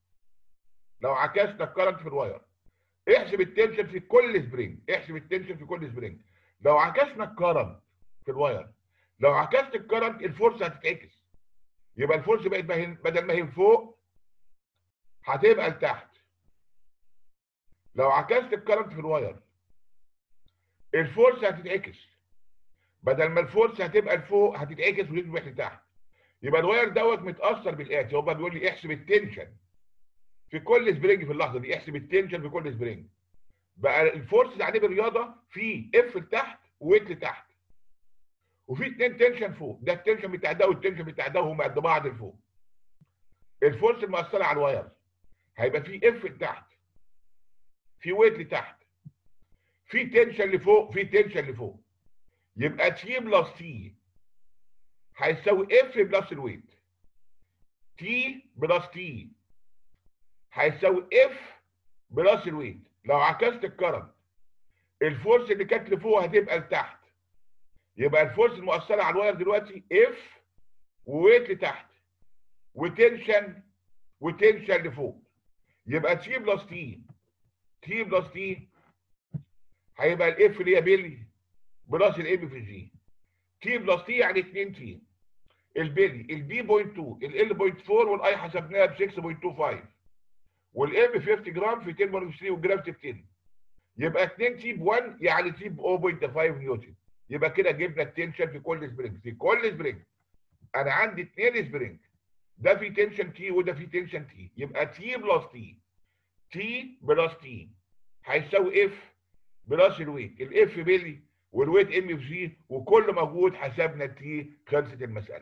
احسب التنشن في كل سبرينج، لو عكسنا الكرنت في الواير، لو عكست الكرنت الفورس هتتعكس، يبقى الفورس بقت بدل ما هي فوق هتبقى لتحت. لو عكست الكرنت في الواير الفورس هتتعكس، بدل ما الفورس هتبقى لفوق هتتعكس وتروح لتحت. يبقى الواير دوت متاثر بالاتي، هو بيقول لي احسب التنشن في كل سبرينج في اللحظه دي، احسب التنشن في كل سبرينج. بقى الفورس اللي عليه بالرياضه في اف لتحت وويت لتحت، وفي اتنين تنشن فوق، ده التنشن بتاع ده والتنشن بتاع ده وهم قد بعض لفوق. الفورس المؤثره على الواير هيبقى في اف لتحت، في ويت لتحت، في تنشن لفوق، يبقى تي بلس تي هيساوي اف بلس الويت، تي بلس تي هيساوي اف بلس الويت. لو عكست الكرنت الفورس اللي كانت لفوق هتبقى لتحت، يبقى الفورس المؤثره على الواير دلوقتي اف وويت لتحت وتنشن لفوق، يبقى تي بلس تي هيبقى الاف اللي هي بيلي بلس الام في جي. تي بلس تي يعني 2 تي، البيلي البي 0.2، ال 0.4، والاي حسبناها ب 6.25، والام 50 جرام في 10 والجرافيتي 10، يبقى 2 تي ب 1 يعني تي ب 0.5 نيوتن. يبقى كده جبنا التنشن في كل سبرينج. انا عندي 2 سبرينج، ده في تنشن تي وده في تنشن تي، يبقى تي بلس تي هيساوي اف بلس الويت، الاف بيلي والويت ام في جي، وكل موجود حسبنا التي، خلصت المساله.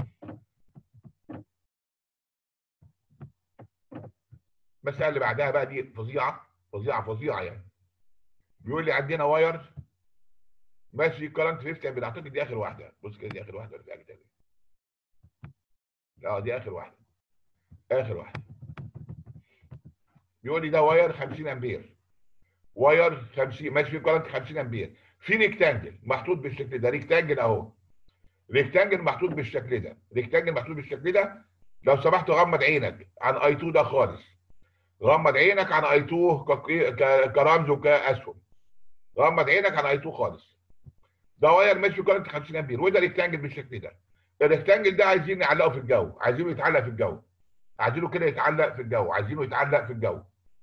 المساله اللي بعدها بقى دي فظيعه يعني. بيقول لي عندنا واير ماشي كرنت 50 امبير، اعتقد دي اخر واحده، بص كده دي اخر واحده ولا دي لا دي اخر واحده. بيقول لي ده واير 50 امبير، واير 50 ماشي فيه كرنت 50 امبير، في ريكتانجل محطوط بالشكل ده، ريكتانجل اهو، ريكتانجل محطوط بالشكل ده، ريكتانجل محطوط بالشكل ده. لو سمحت غمض عينك عن اي 2 ده خالص، غمض عينك عن اي 2 كرمز وكاسهم، غمض عينك عن اي 2 خالص. ده واير ماشي فيه كرنت 50 امبير، وده ريكتانجل بالشكل ده. الريكتانجل ده عايزين نعلقه في الجو، عايزينه يتعلق في الجو، عايزينه كده يتعلق في الجو، عايزينه يتعلق في الجو.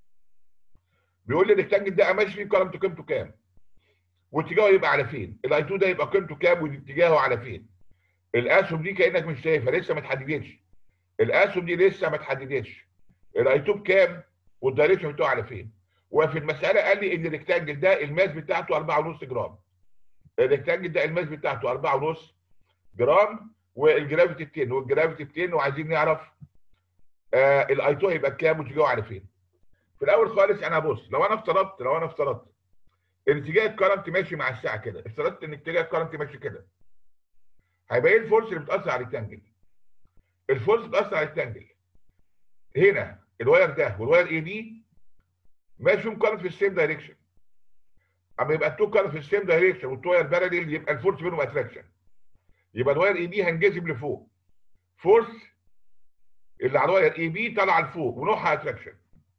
بيقول لي الريكتانجل ده ماشي فيه كرنت قيمته كام؟ واتجاهه يبقى على فين؟ الاي 2 ده يبقى قيمته كام واتجاهه على فين؟ الاسهم دي كانك مش شايفها، لسه ما اتحددتش. الاسهم دي لسه ما اتحددتش. الاي 2 بكام والدايركشن بتاعه على فين؟ وفي المساله قال لي ان الريكتانجل ده الماس بتاعته 4.5 جرام. الريكتانجل ده الماس بتاعته 4.5 جرام، والجرافيتي 200 والجرافيتي 200، وعايزين نعرف الاي 2 هيبقى بكام واتجاهه على فين. في الاول خالص انا بص، لو انا افترضت ان اتجاه الكرنت ماشي مع الساعه كده، افترضت ان اتجاه الكرنت ماشي كده، هيبقى ايه الفورس اللي بتاثر على الريكتانجل؟ الفورس بتاثر على الريكتانجل هنا الواير ده والواير اي بي ماشي فيهم كرنت في السيم دايركشن. اما يبقى التو كرنت في السيم دايركشن والواير باراليل، يبقى الفورس بينهم اتراكشن. يبقى الواير اي بي هنجذب لفوق، فورس اللي على الواير اي بي طالعه لفوق ونوعها اتراكشن.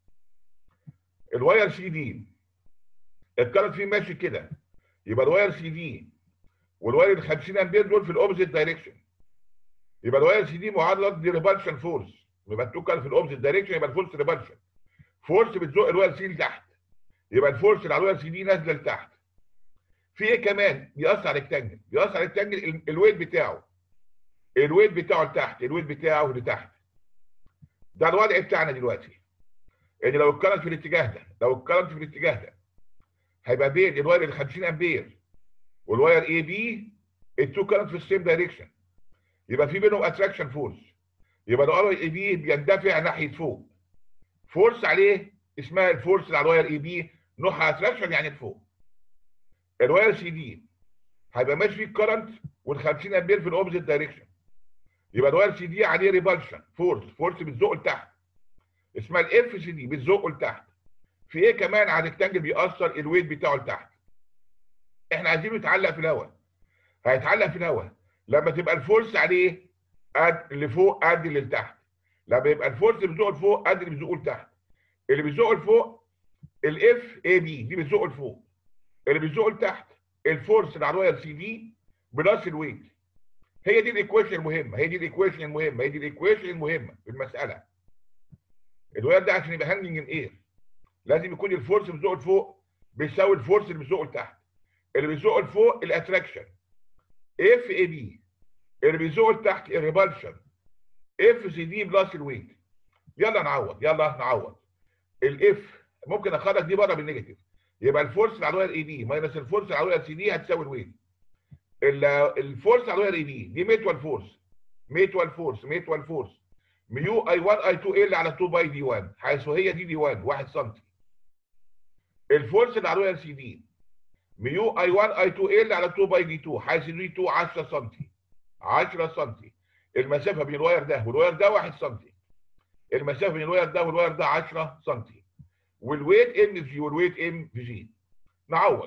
الواير سي دي الكرنت فيه ماشي كده، يبقى الواير سي دي والواير ال 50 امبير دول في الاوبزيت دايركشن، يبقى الواير سي دي معرض لريبالشن فورس. يبقى التو كرنت في الاوبزيت دايركشن، يبقى الفورس ريبالشن، فورس بتزق الواير سي لتحت، يبقى الفورس اللي على الواير سي دي نازله لتحت. في ايه كمان بيأثر على الريكتانجل؟ بيأثر على الريكتانجل الويت بتاعه، الويت بتاعه لتحت، الويت بتاعه لتحت. ده الوضع بتاعنا دلوقتي، ان لو الكرنت في الاتجاه ده، لو الكرنت في الاتجاه ده هيبقى بين الواير ال 50 امبير والواير اي بي، التو كرنت في السيم دايركشن، يبقى في بينهم اتراكشن فورس. يبقى الواير اي بي بيندفع ناحيه فوق، فورس عليه اسمها الفورس اللي على الواير اي بي نوعها اتراكشن يعني لفوق. الواير سي دي هيبقى ماشي فيه الكرنت وال 50 امبير في الاوبزيت دايركشن، يبقى الواير سي دي عليه ريبالشن فورس بتزقه لتحت، اسمها الاف سي دي بتزقه لتحت. في ايه كمان على الريكتانجل بيأثر؟ الويت بتاعه لتحت. احنا عايزينه يتعلق في الهواء، هيتعلق في الهواء لما تبقى الفورس عليه قد لفوق قد اللي لتحت. لما يبقى الفورس اللي بيزقه لفوق قد اللي بيزقه لتحت. اللي بيزقه لفوق الاف اي بي دي بتزقه لفوق، اللي بيزقه لتحت الفورس اللي على الواير سي دي بلس الويت. هي دي الايكويشن المهمه، هي دي الايكويشن المهمه، هي دي الايكويشن المهمه في المساله. الواير ده عشان يبقى هانجنج ان اير لازم يكون الفورس اللي بيزقه لفوق بيساوي الفورس اللي بيزقه لتحت. اللي بيزقه لفوق الاتراكشن اف اي بي، اللي بيزقه لتحت الريبالشن اف سي دي بلس الويت. يلا نعوض الاف ممكن اخرج دي بره بالنيجاتيف، يبقى الفورس اللي على الواير اي بي ماينس الفورس اللي على الواير سي دي هتساوي الويت. الفورس على الواير اي بي دي ميتوال فورس ميو اي 1 اي 2 ال على 2 باي دي 1، حيث هي دي 1 سم. الفورس اللي على الواير سي دي ميو اي 1 اي 2 ال على 2 باي دي 2، حيث دي 2 10 سم. المسافه بين الواير ده والواير ده 1 سم، المسافه بين الواير ده والواير ده 10 سم. والويت ام في والويت ام في جي. نعوض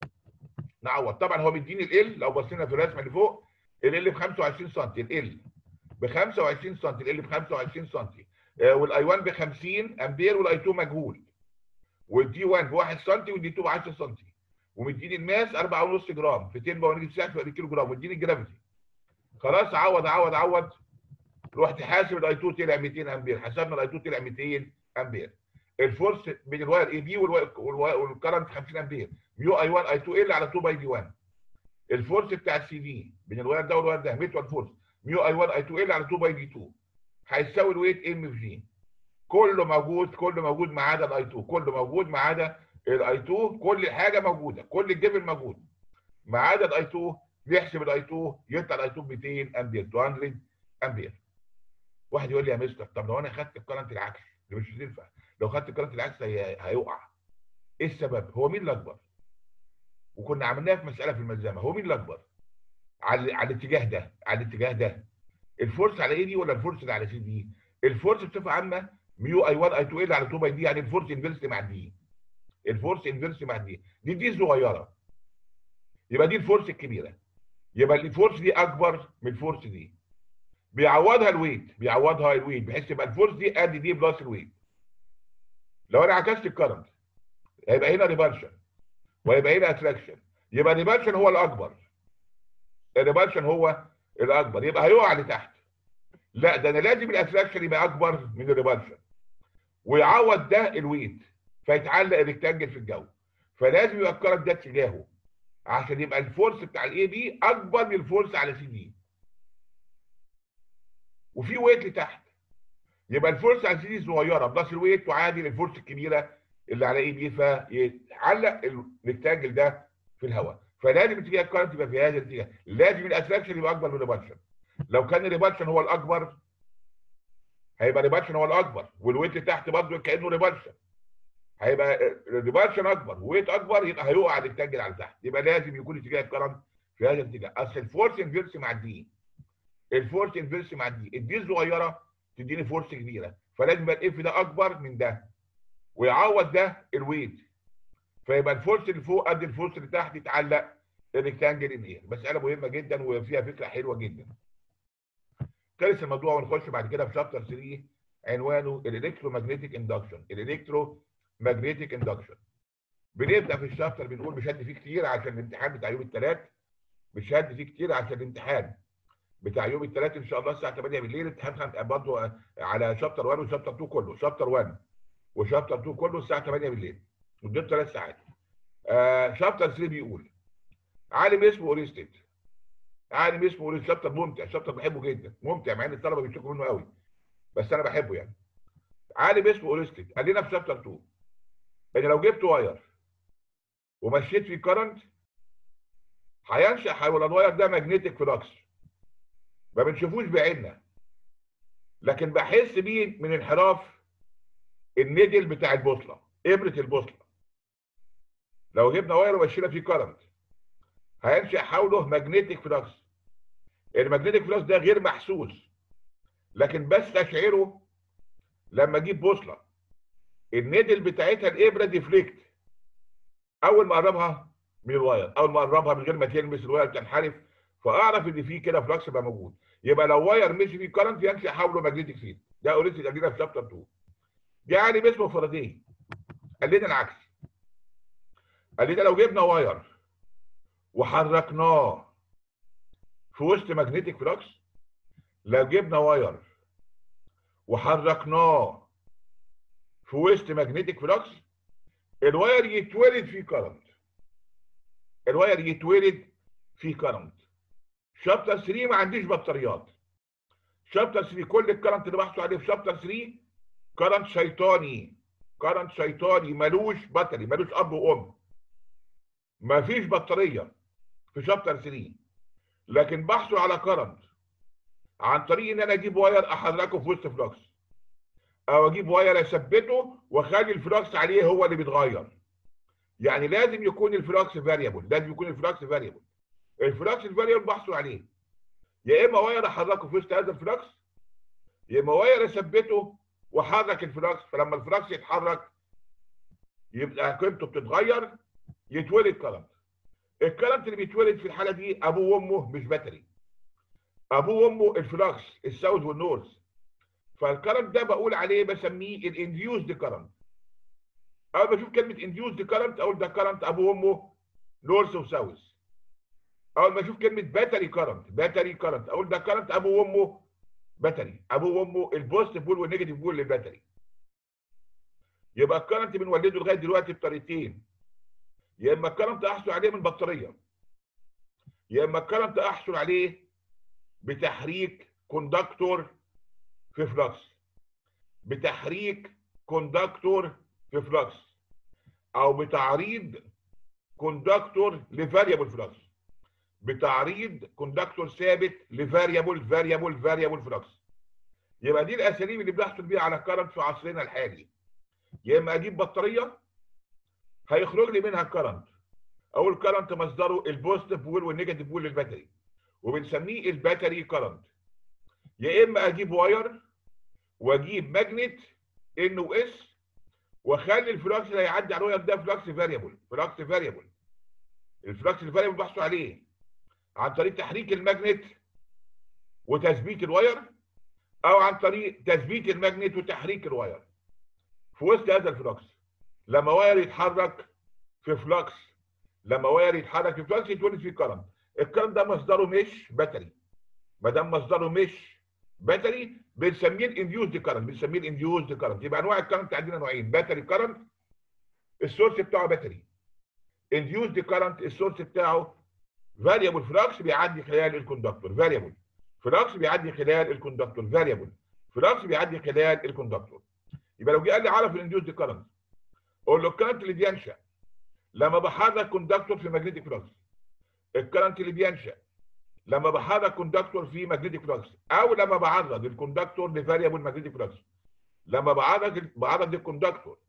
طبعا هو مديني ال، لو بصينا في الرسمه اللي فوق ال ب 25 سم، ال ب 25 سم، ال ب 25 سم، والاي 1 ب 50 امبير والاي 2 مجهول، والدي 1 ب 1 سم والدي 2 ب 10 سم، ومديني الماس 4.5 جرام في 10 باور نيجاتيف 6 في كيلو جرام، ومديني الجرافيتي. خلاص عوض رحت حاسب الاي 2 طلع 200 امبير، حسبنا الاي 2 طلع 200 امبير. الفورس بين الواير اي بي والكرنت 50 امبير ميو اي 1 اي 2 ال على 2 باي دي 1. الفورس بتاع السي دي بين الواير ده والواير ده ميتوال فورس ميو اي 1 اي 2 ال على 2 باي دي 2 هيساوي الويت ام في جي. كله موجود ما عدا الاي 2، كله موجود ما عدا الاي 2، كل حاجه موجوده، كل الجبل موجود ما عدا الاي 2. نحسب الاي 2 يطلع الاي 2 200 امبير 200 امبير. واحد يقول لي يا مستر طب لو انا خدت الكرنت العكسي، ده مش هتنفع. لو خدت الكرنت العكسي هيقع. ايه السبب؟ هو مين الاكبر؟ وكنا عملناها في مساله في الملزمه، هو مين الاكبر؟ على الاتجاه ده، الفورس على ايه دي ولا الفورس اللي على سي دي؟ الفورس بصفه عامه ميو اي 1 اي 2 ال على 2 باي دي، يعني الفورس انفيرس مع دي. الفورس انفيرس مع دي صغيره، يبقى دي الفورس الكبيره، يبقى الفورس دي اكبر من الفورس دي. بيعوضها الويت بحيث يبقى الفورس دي قد دي بلس الويت. لو انا عكست الكرنت هيبقى هنا ريبالشن وهيبقى هنا اتراكشن، يبقى الريبالشن هو الاكبر. الريبالشن هو الاكبر، يبقى هيقع لتحت. لا، ده انا لازم الاتراكشن يبقى اكبر من الريبالشن ويعوض ده الويت، فيتعلق الريكتانجل في الجو. فلازم يبقى الكرنت ده اتجاهه عشان يبقى الفورس بتاع الاي بي اكبر من الفورس على سي دي، وفي ويت لتحت، يبقى الفورس على سي دي صغيره بلس الويت تعادل الفورس الكبيره اللي على اي بي، فيتعلق الريكتانجل ده في الهواء. فلازم اتجاه الكرنت يبقى في هذا الاتجاه، لازم الاتراكشن يبقى اكبر من الريبالشن. لو كان الريبالشن هو الاكبر هيبقى الريبالشن هو الاكبر والويت اللي تحت برضه كانه ريبالشن، هيبقى الريبالشن اكبر وويت اكبر، يبقى هيقع الريكتانجل على تحت. يبقى لازم يكون اتجاه الكرنت في هذا الاتجاه. اصل الفورس انفيرس مع الدي، الفورس انفيرس مع الدي صغيره تديني فورس كبيره، فلازم يبقى الاف ده اكبر من ده ويعوض ده الويت، فيبقى الفورس اللي فوق قد الفورس اللي تحت، يتعلق الريكتانجل ان اير. مساله مهمه جدا وفيها فكره حلوه جدا. خلص الموضوع ونخش بعد كده في شابتر 3 عنوانه الالكترومagnetic اندكشن. الالكترومagnetic اندكشن بنبدا في الشابتر بنقول مش هدي فيه كتير عشان الامتحان بتاع يوم الثلاث، مش هدي فيه كتير عشان الامتحان بتاع يوم الثلاث ان شاء الله الساعه 8 بالليل. امتحان برضه على شابتر 1 وشابتر 2 كله، شابتر 1 وشابتر 2 كله الساعه 8 بالليل مدته 3 ساعات. شابتر 3 بيقول عالم اسمه اورستيد. شابتر ممتع، شابتر بحبه جدا، ممتع مع ان الطلبه بيشتكوا منه قوي بس انا بحبه يعني. عالم اسمه اورستيد قال لنا في شابتر 2 ان لو جبت واير ومشيت فيه كرنت هينشا حول الواير ده ماجنتيك فلكس، ما بنشوفوش بعيننا لكن بحس بيه من انحراف النيدل بتاع البوصله، ابره البوصله. لو جبنا واير ومشينا فيه كرنت هينشا حوله ماجنتيك فلكس. الماجنتيك فلكس ده غير محسوس لكن بس اشعره لما اجيب بوصله النيدل بتاعتها الابره ديفليكت اول ما اقربها من الواير، اول ما اقربها من غير ما تلمس الواير بتنحرف، فاعرف ان في كده فلكس بقى موجود. يبقى لو واير مشي فيه كرنت ينشا حوله ماجنتيك فيلد. ده اوريدي قال لنا في شابتر 2. جه عالم اسمه فاراداي قال لنا العكس، قال لنا لو جبنا واير وحركناه في وسط ماجنتيك فلكس، لو جبنا واير وحركناه في وسط ماجنتيك فلكس الواير يتولد فيه كرنت، الواير يتولد فيه كرنت. شابتر 3 ما عنديش بطاريات. شابتر 3 كل الكرنت اللي بحثوا عليه في شابتر 3 كرنت شيطاني، كرنت شيطاني ملوش بطاري، ملوش اب وام، مفيش بطاريه في شابتر 3. لكن بحثوا على كرنت عن طريق ان انا اجيب واير احركه في وسط فلوكس، او اجيب واير اثبته واخلي الفلوكس عليه هو اللي بيتغير. يعني لازم يكون الفلوكس فاريبل، لازم يكون الفلوكس فاريبل. الفلوكس الفاريبل بحثوا عليه يا اما واير احركه في وسط هذا الفلوكس، يا اما واير اثبته واحرك الفلوكس، فلما الفلوكس يتحرك يبقى قيمته بتتغير يتولد كرنت. الكرنت اللي بيتولد في الحاله دي ابوه وامه مش باتري، ابوه وامه الفلوكس الساوث والنورث. فالكرنت ده بقول عليه بسميه الانديوسد كرنت. اول ما اشوف كلمه انديوسد كرنت اقول ده كرنت ابوه وامه نورث وساوث. اول ما اشوف كلمه باتري كرنت، باتري كرنت اقول ده كرنت ابوه وامه باتري، ابوه وامه البوزيتيف بول والنيجاتيف بول للباتري. يبقى الكرنت بنولده لغايه دلوقتي بطريقتين، يا اما الكرنت احصل عليه من بطاريه، يا اما الكرنت احصل عليه بتحريك كوندكتور في فلكس، بتحريك كوندكتور في فلكس، او بتعريض كوندكتور لفاريبل فلكس، بتعريض كوندكتور ثابت لفاريبل فلكس. يبقى دي الاساليب اللي بنحصل بيها على الكرنت في عصرنا الحالي. يا اما اجيب بطاريه هيخرج لي منها كرنت، او الكرنت مصدره البوزيتيف بول والنيجاتيف بول للباتري وبنسميه الباتري كرنت. يا اما اجيب واير واجيب ماجنت ان واس، واخلي الفلكس اللي هيعدي على الواير ده فلكس فاريبل. فلكس فاريبل، الفلكس الفاريبل بحثوا عليه عن طريق تحريك الماجنت وتثبيت الواير، او عن طريق تثبيت الماجنت وتحريك الواير في وسط هذا الفلكس. لما واير يتحرك في فلكس، لما واير يتحرك في فلكس يتولد فيه كرنت. الكرنت ده مصدره مش باتري. ما دام مصدره مش باتري بنسميه الانديوزد كرنت، بنسميه الانديوزد كرنت. يبقى انواع الكرنت عندنا نوعين: باتري كرنت السورس بتاعه باتري، انديوزد كرنت السورس بتاعه فاريبل فلكس بيعدي خلال الكوندكتور. فاريبل فلكس بيعدي خلال الكوندكتور. فاريبل فلكس بيعدي خلال الكوندكتور. يبقى لو جه قال لي عرف الانديوزد كرنت، اقول له الكرنت اللي بينشا لما بحرك كوندكتور في ماجنتيك فلكس. الكرنت اللي بينشا لما بحرك كوندكتور في ماجنتيك فلكس، او لما بعرض الكوندكتور لفاريبل ماجنتيك فلكس. لما بعرض الكوندكتور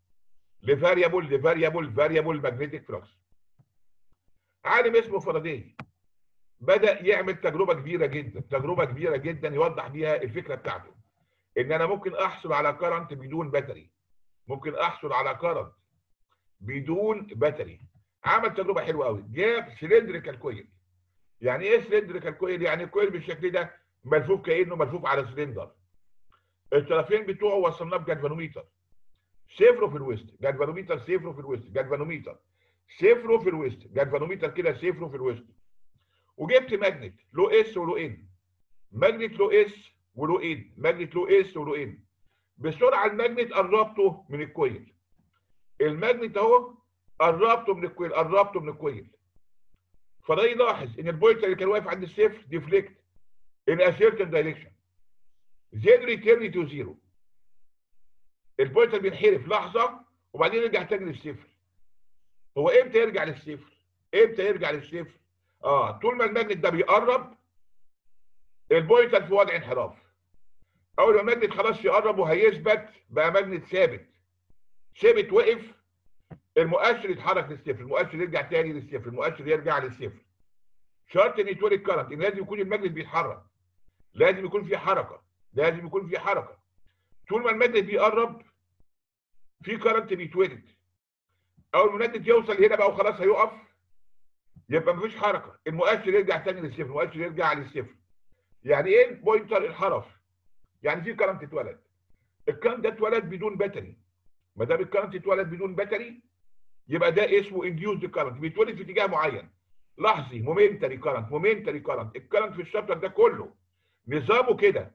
لفاريبل ماجنتيك فلكس. عالم اسمه فاراداي بدأ يعمل تجربة كبيرة جدا يوضح بيها الفكرة بتاعته، ان انا ممكن احصل على كرنت بدون باتري. ممكن احصل على كرنت بدون باتري. عمل تجربة حلوة قوي، جاب سلندريكال كويل. يعني ايه سلندريكال كويل؟ يعني الكويل بالشكل ده ملفوف كأنه ملفوف على سلندر. الطرفين بتوعه وصلناه بجالفانوميتر صفره في الوسط، جالفانوميتر صفره في الوسط، جالفانوميتر صفره في الوسط، جالفانوميتر كده صفره في الوسط. وجبت ماجنت له اس وله ان، ماجنت له اس وله ان، ماجنت له اس وله ان. بسرعه الماجنت قربته من الكويل. الماجنت اهو قربته من الكويل، قربته من الكويل. فده يلاحظ ان البوينتر اللي كان واقف عند الصفر ديفليكت in a certain direction then return to zero. البوينتر بينحرف لحظه وبعدين يرجع تاني للصفر. هو امتى يرجع للصفر؟ امتى يرجع للصفر؟ طول ما الماجنت ده بيقرب البوينتر في وضع انحراف. اول ما الماجنت خلاص يقرب وهيثبت بقى ماجنت ثابت وقف، المؤشر يتحرك للصفر، المؤشر يرجع تاني للصفر، المؤشر يرجع للصفر. شرط ان يتولد كرنت ان لازم يكون الماجنت بيتحرك، لازم يكون في حركه، لازم يكون في حركه. طول ما الماجنت بيقرب في كرنت بيتولد. اول ما الماجنت يوصل هنا بقى وخلاص هيقف يبقى مفيش حركه، المؤشر يرجع تاني للصفر، المؤشر يرجع للصفر. يعني ايه البوينتر انحرف؟ يعني في كرنت اتولد. الكرنت ده اتولد بدون باتري. ما دام الكرنت اتولد بدون باتري يبقى ده اسمه انديوزد كرنت، بيتولد في اتجاه معين لحظي. مومنتري كرنت، مومنتري كرنت. الكرنت في الشابتر ده كله نظامه كده.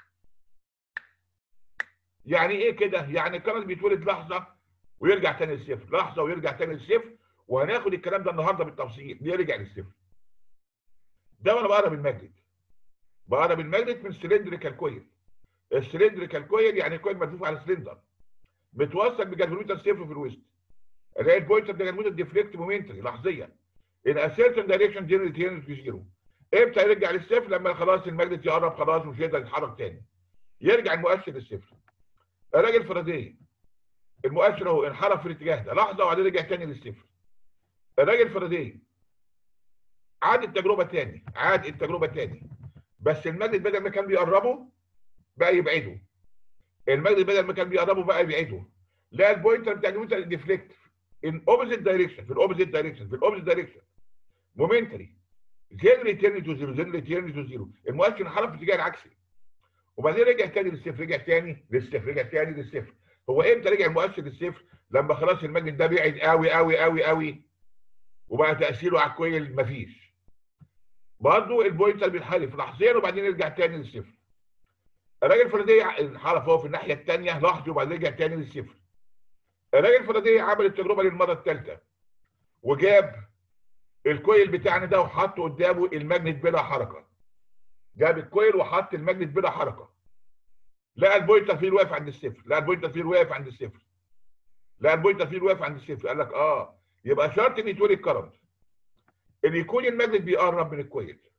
يعني ايه كده؟ يعني الكرنت بيتولد لحظه ويرجع تاني للصفر، لحظه ويرجع تاني للصفر. وهناخد الكلام ده النهارده بالتفصيل ليه رجع للصفر. ده وانا بقرب الماجنت، بقرب الماجنت من سلندريكال كويل. السلندريكال كويل يعني كويل ملفوف على سلندر متوصل بجالفانوميتر صفر في الوسط. الاقي البوينتر ده جالفانوميتر ديفليكت مومنتري لحظيا in a certain direction generate to zero. امتى يرجع للصفر؟ لما خلاص الماجنت يقرب خلاص ومش هيقدر يتحرك تاني، يرجع المؤشر للصفر. الراجل فاراداي المؤشر اهو انحرف في الاتجاه ده لحظه وبعدين رجع تاني للصفر. الراجل فاراداي عاد التجربه تاني، بس الماجنت بدل ما كان بيقربه بقى يبعده. الماجنت بدل ما كان بيقربه بقى يبعده. لا البوينتر بتاع النيوتن ديفليكت ان اوبوزيت دايركشن، في الاوبوزيت دايركشن مومنتري زين ريتيرن تو زيرو، المؤشر انحرف في الاتجاه العكسي وبعدين رجع تاني للصفر، رجع تاني للصفر. هو امتى رجع المؤشر للصفر؟ لما خلاص الماجنت ده بعد قوي وبقى تاثيره على الكويل مفيش. برضه البوينتر بينحرف لحظيا وبعدين يرجع تاني للصفر. الراجل فاراداي انحرف هو في الناحيه الثانيه لحظه وبعدين رجع تاني للصفر. الراجل فاراداي عمل التجربه للمره الثالثه وجاب الكويل بتاعنا ده وحطه قدامه الماجنت بلا حركه. جاب الكويل وحط الماجنت بلا حركه. لقى البوينتر فيل واقف عند الصفر، قال لك يبقى شرط ان يتولد كرنت ان يكون الماجنت بيقرب من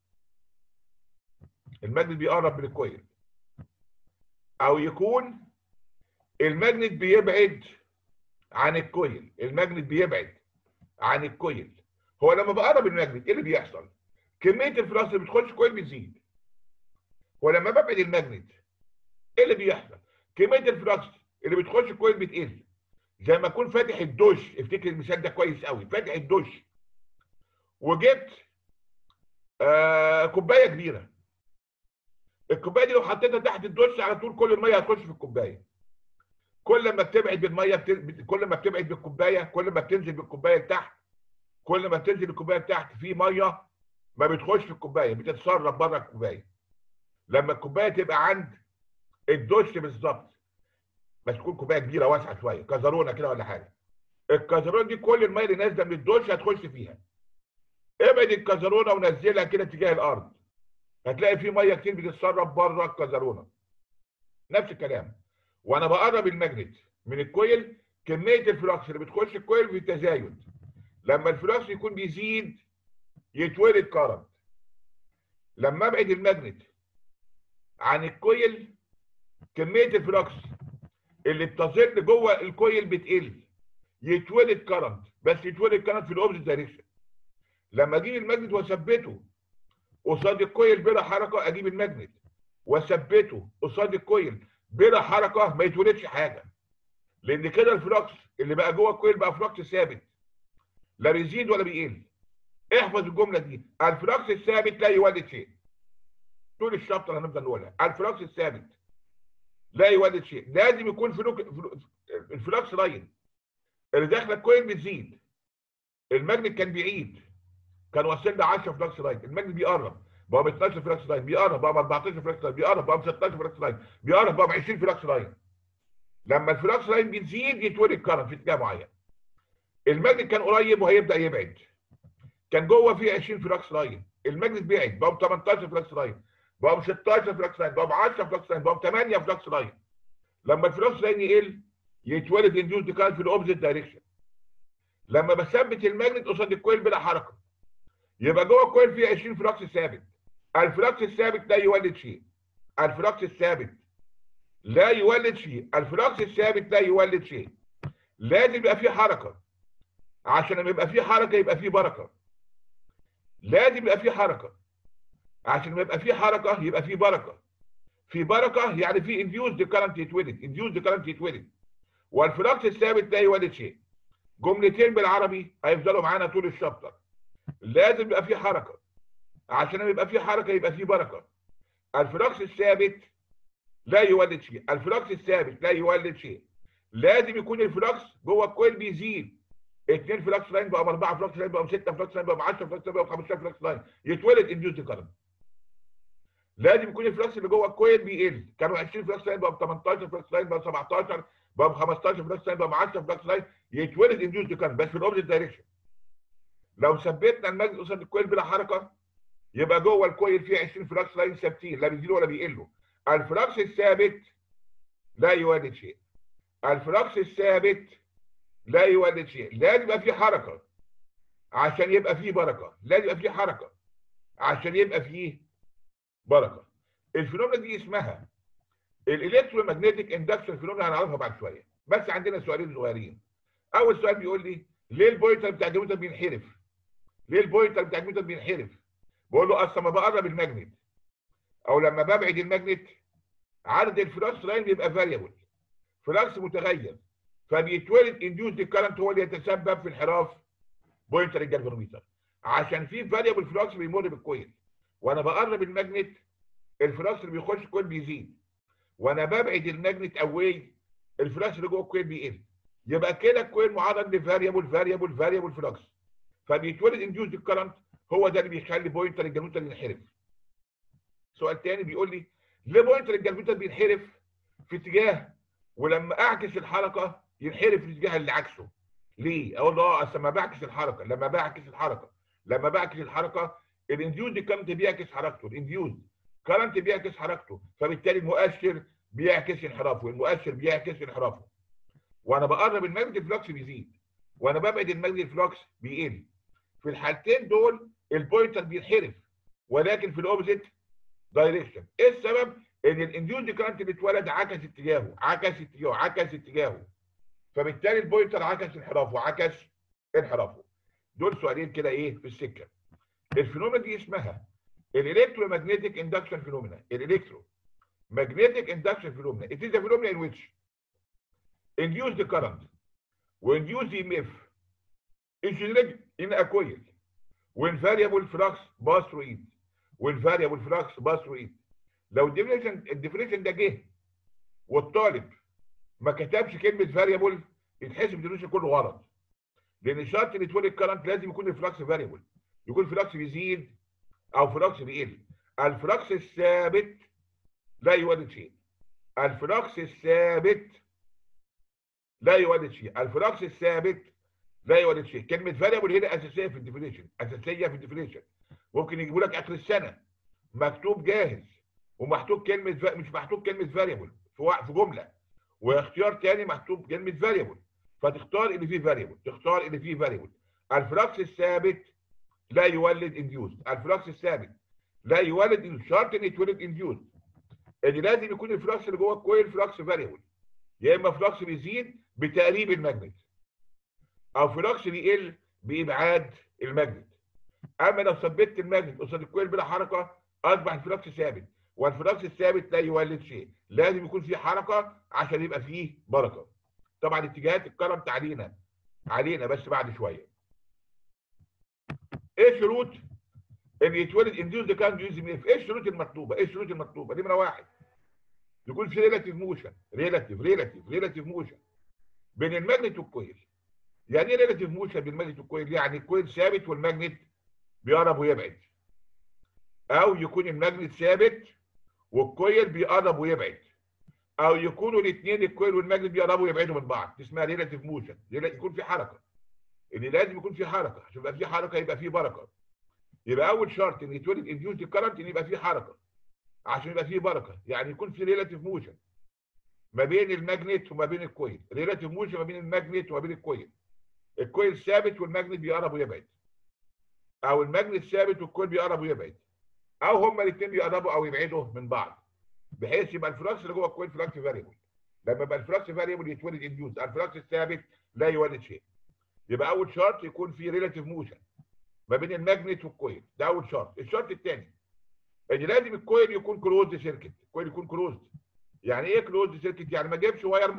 الكويل، او يكون الماجنت بيبعد عن الكويل. هو لما بقرب الماجنت ايه اللي بيحصل؟ كميه الفلكس اللي بتخش كويل بتزيد. ولما ببعد الماجنت ايه اللي بيحصل؟ كميه الفلكس اللي بتخش الكويل بتقل. زي ما اكون فاتح الدش، افتكر المثال ده كويس قوي، فاتح الدش وجبت كوبايه كبيره. الكوبايه دي لو حطيتها تحت الدش على طول كل الميه هتخش في الكوبايه. كل ما بتبعد بالميه كل ما بتبعد بالكوبايه، كل ما بتنزل بالكوبايه لتحت، كل ما بتنزل الكوبايه لتحت في ميه ما بتخش في الكوبايه، بتتسرب بره الكوبايه. لما الكوبايه تبقى عند الدش بالظبط، بس تكون كوبايه كبيره واسعه شويه، كزرونه كده ولا حاجه، الكزرونه دي كل الميه اللي نازله من الدش هتخش فيها. ابعد الكزرونه ونزلها كده اتجاه الارض، هتلاقي في ميه كتير بتتسرب بره الكزرونه. نفس الكلام وانا بقرب الماجنت من الكويل، كميه الفلوكس اللي بتخش الكويل في تزايد. لما الفلوكس يكون بيزيد يتولد كارنت. لما ابعد الماجنت عن الكويل، كميه الفلوكس اللي بتظل جوه الكويل بتقل، يتولد كارنت، بس يتولد كارنت في الاوبزيت دايركشن. لما اجيب الماجنت واثبته قصاد الكويل بلا حركه، اجيب الماجنت واثبته قصاد الكويل بلا حركه، ما يتولدش حاجه. لان كده الفلوكس اللي بقى جوه الكويل بقى فلوكس ثابت، لا بيزيد ولا بيقل. احفظ الجمله دي، الفلوكس الثابت لا يولد شيء. طول الشابتر هنفضل نقولها، الفلوكس الثابت لا يولد شيء. لازم يكون الفلوكس لاين اللي داخله الكويل بتزيد. الماجنت كان بعيد، كان واصل ل 10 فلوكس لاين، الماجنت بيقرب بقى ب 12 فلوكس لاين، بيقرب بقى ب 14 فلوكس لاين، بيقرب بقى ب 16 فلوكس لاين، بيقرب بقى ب 20 فلوكس لاين. لما الفلوكس لاين بتزيد يتولد كارنت في اتجاه معين. الماجنت كان قريب وهيبدا يبعد، كان جوه فيه 20 فلوكس لاين، الماجنت بعد بقى ب 18 فلوكس لاين، بقى ب 16 فلوكس لاين، بقى ب 10 فلوكس لاين، بقى ب 8 فلوكس لاين. لما الفلوكس لاين يقل يتولد انديوسد كارنت في الاوبزيت دايركشن. لما بثبت الماجنت قصاد الكويل بلا حركه، يبقى جوه الكويل فيه 20 فلوكس ثابت. الفلوكس الثابت لا يولد شيء. الفلوكس الثابت لا يولد شيء. الفلوكس الثابت لا يولد شيء. لازم يبقى فيه حركه. عشان لما يبقى فيه حركه يبقى فيه بركه. لازم يبقى فيه حركه. عشان ما يبقى فيه حركه يبقى فيه بركه. في بركه يعني في انديوسد كارنت يتولد، انديوسد كارنت يتولد. والفلوكس الثابت لا يولد شيء. جملتين بالعربي هيفضلوا معانا طول الشابتر. لازم يبقى فيه حركه. عشان لما يبقى فيه حركه يبقى فيه بركه. الفلوكس الثابت لا يولد شيء. الفلوكس الثابت لا يولد شيء. لازم يكون الفلوكس جوه الكويل بيزيد. 2 فلوكس لاين بقى 4 فلوكس لاين بقى 6 فلوكس لاين بقى 10 فلوكس لاين بقى 15 فلوكس لاين، يتولد انديوسد كارنت. لازم يكون الفلوكس اللي جوه الكويل بيقل، كانوا 20 فلوكس لاين بقى ب 18 فلوكس لاين بقى 17 بقى ب 15 فلوكس لاين بقى ب 10 فلوكس لاين، يتولد انديوسد كارنت بس في الاوبزيت دايركشن. لو ثبتنا الماجنت قصاد الكويل بلا حركه، يبقى جوه الكويل فيه 20 فلوكس لاين ثابتين، لا بيزيدوا ولا بيقلوا. الفلوكس الثابت لا يولد شيء. الفلوكس الثابت لا يولد شيء. لازم يبقى فيه حركه عشان يبقى فيه بركه. لازم يبقى فيه حركه عشان يبقى فيه بركه. الفينومينا دي اسمها الالكترومagnetic اندكشن فينومينا، هنعرفها بعد شويه. بس عندنا سؤالين صغيرين. اول سؤال بيقول لي ليه البوينتر بتاع الجومتر بينحرف؟ ليه البوينتر بتاع الجومتر بينحرف؟ بقول له اصل لما بقرب الماجنت او لما ببعد الماجنت عدد الفلوكس لاين بيبقى فاريبل، فلوكس متغير، فبيتولد انديوسد كارنت هو اللي يتسبب في انحراف بوينتر الجلفانوميتر. عشان في فاريبل فلوكس بيمر بالكويل، وانا بقرب الماجنت الفلوكس اللي بيخش الكويل بيزيد، وانا ببعد الماجنت اواي الفلوكس اللي جوه الكويل بيقل. يبقى كده الكويل معرض لفاريبل فلوكس، فبيتولد انديوسد كارنت هو ده اللي بيخلي بوينتر الجلفانوميتر ينحرف. سؤال تاني بيقول لي ليه بوينتر الجلفانوميتر بينحرف في اتجاه ولما اعكس الحركه ينحرف في الاتجاه اللي عكسه؟ ليه؟ اقول له اصل لما بعكس الحركه لما بعكس الحركه الانديوز كارنت بيعكس حركته، الانديوز كارنت بيعكس حركته، فبالتالي المؤشر بيعكس انحرافه، المؤشر بيعكس انحرافه. وانا بقرب الماجنت الفلوكس بيزيد، وانا ببعد الماجنت الفلوكس بيقل. في الحالتين دول البوينتر بينحرف ولكن في الاوبزيت دايركشن. ايه السبب؟ ان الانديوز كارنت اللي اتولد عكس اتجاهه، فبالتالي البوينتر عكس انحرافه. دول سؤالين كده ايه في السكه. الفينومينا دي اسمها الالكترومagnetic اندكشن فينومينا. الالكترومagnetic اندكشن فينومينا it is a phenomenon in which induced current وinduced EMF is generated in a coil when variable flux pass through it. when variable flux pass through it. لو الديفينيشن ده جه والطالب ما كتبش كلمه فاريبل يتحسب الديفينيشن كله غلط. لان شرط ان يتولد كرنت لازم يكون الفلكس فاريبل، يكون الفلكس بيزيد او فلكس بيقل. الفلكس الثابت لا يولد شيء. الفلكس الثابت لا يولد شيء. الفلكس الثابت لا يولد شيء. كلمه فاريبل هنا اساسيه في الديفينيشن، اساسيه في الديفينيشن. ممكن يجيبوا لك اخر السنه مكتوب جاهز ومحطوط كلمه مش محطوط كلمه فاريبل في جمله، واختيار تاني محطوط كلمه فاريبل، فتختار اللي فيه فاريبل، تختار اللي فيه فاريبل. الفلكس الثابت لا يولد انديوز. الفلكس الثابت لا يولد، شرط ان يتولد انديوز ان لازم يكون الفلكس اللي جوه الكويل فلكس فاريبل، يا اما فلكس بيزيد بتقريب الماجنت او فلكس بيقل بابعاد الماجنت. اما لو ثبتت الماجنت قصاد الكويل بلا حركه اصبح الفلكس ثابت، والفلكس الثابت لا يولد شيء. لازم يكون فيه حركه عشان يبقى فيه بركه. طبعا اتجاهات الكرنت علينا بس بعد شويه. ايه شروط ان يتولد انديوز كارنت يوزنج اف؟ ايه الشروط المطلوبه؟ ايه الشروط المطلوبه؟ نمره واحد يكون في ريلاتيف موشن، ريلاتيف موشن بين الماجنت والكويل. يعني ايه ريلاتيف موشن بين الماجنت والكويل؟ يعني الكويل ثابت والماجنت بيقرب ويبعد، او يكون الماجنت ثابت والكويل بيقرب ويبعد، او يكونوا الاثنين الكويل والماجنت بيقربوا ويبعدوا من بعض. اسمها ريلاتيف موشن. يكون في حركه، اللي لازم يكون في حركه. عشان يبقى في حركه يبقى في بركه. يبقى اول شرط ان يتولد انديوز كارنت ان يبقى في حركه عشان يبقى في بركه. يعني يكون في ريلاتيف موشن ما بين الماجنت وما بين الكويل، ريلاتيف موشن ما بين الماجنت وما بين الكويل. الكويل ثابت والماجنت بيقرب ويبعد، او الماجنت ثابت والكويل بيقرب ويبعد، او هما الاثنين بيقربوا او يبعدوا من بعض، بحيث يبقى الفلكس اللي جوه الكويل فلكس فاريبل. لما يبقى الفلكس فاريبل يتولد انديوز. الفلكس الثابت لا يولد شيء. يبقى اول شرط يكون في ريلاتيف موشن ما بين الماجنت والكويل، ده اول شرط. الشرط الثاني ان لازم الكويل يكون كلوزد سيركت. الكويل يكون كلوزد. يعني ايه كلوزد سيركت؟ يعني ما اجيبش واير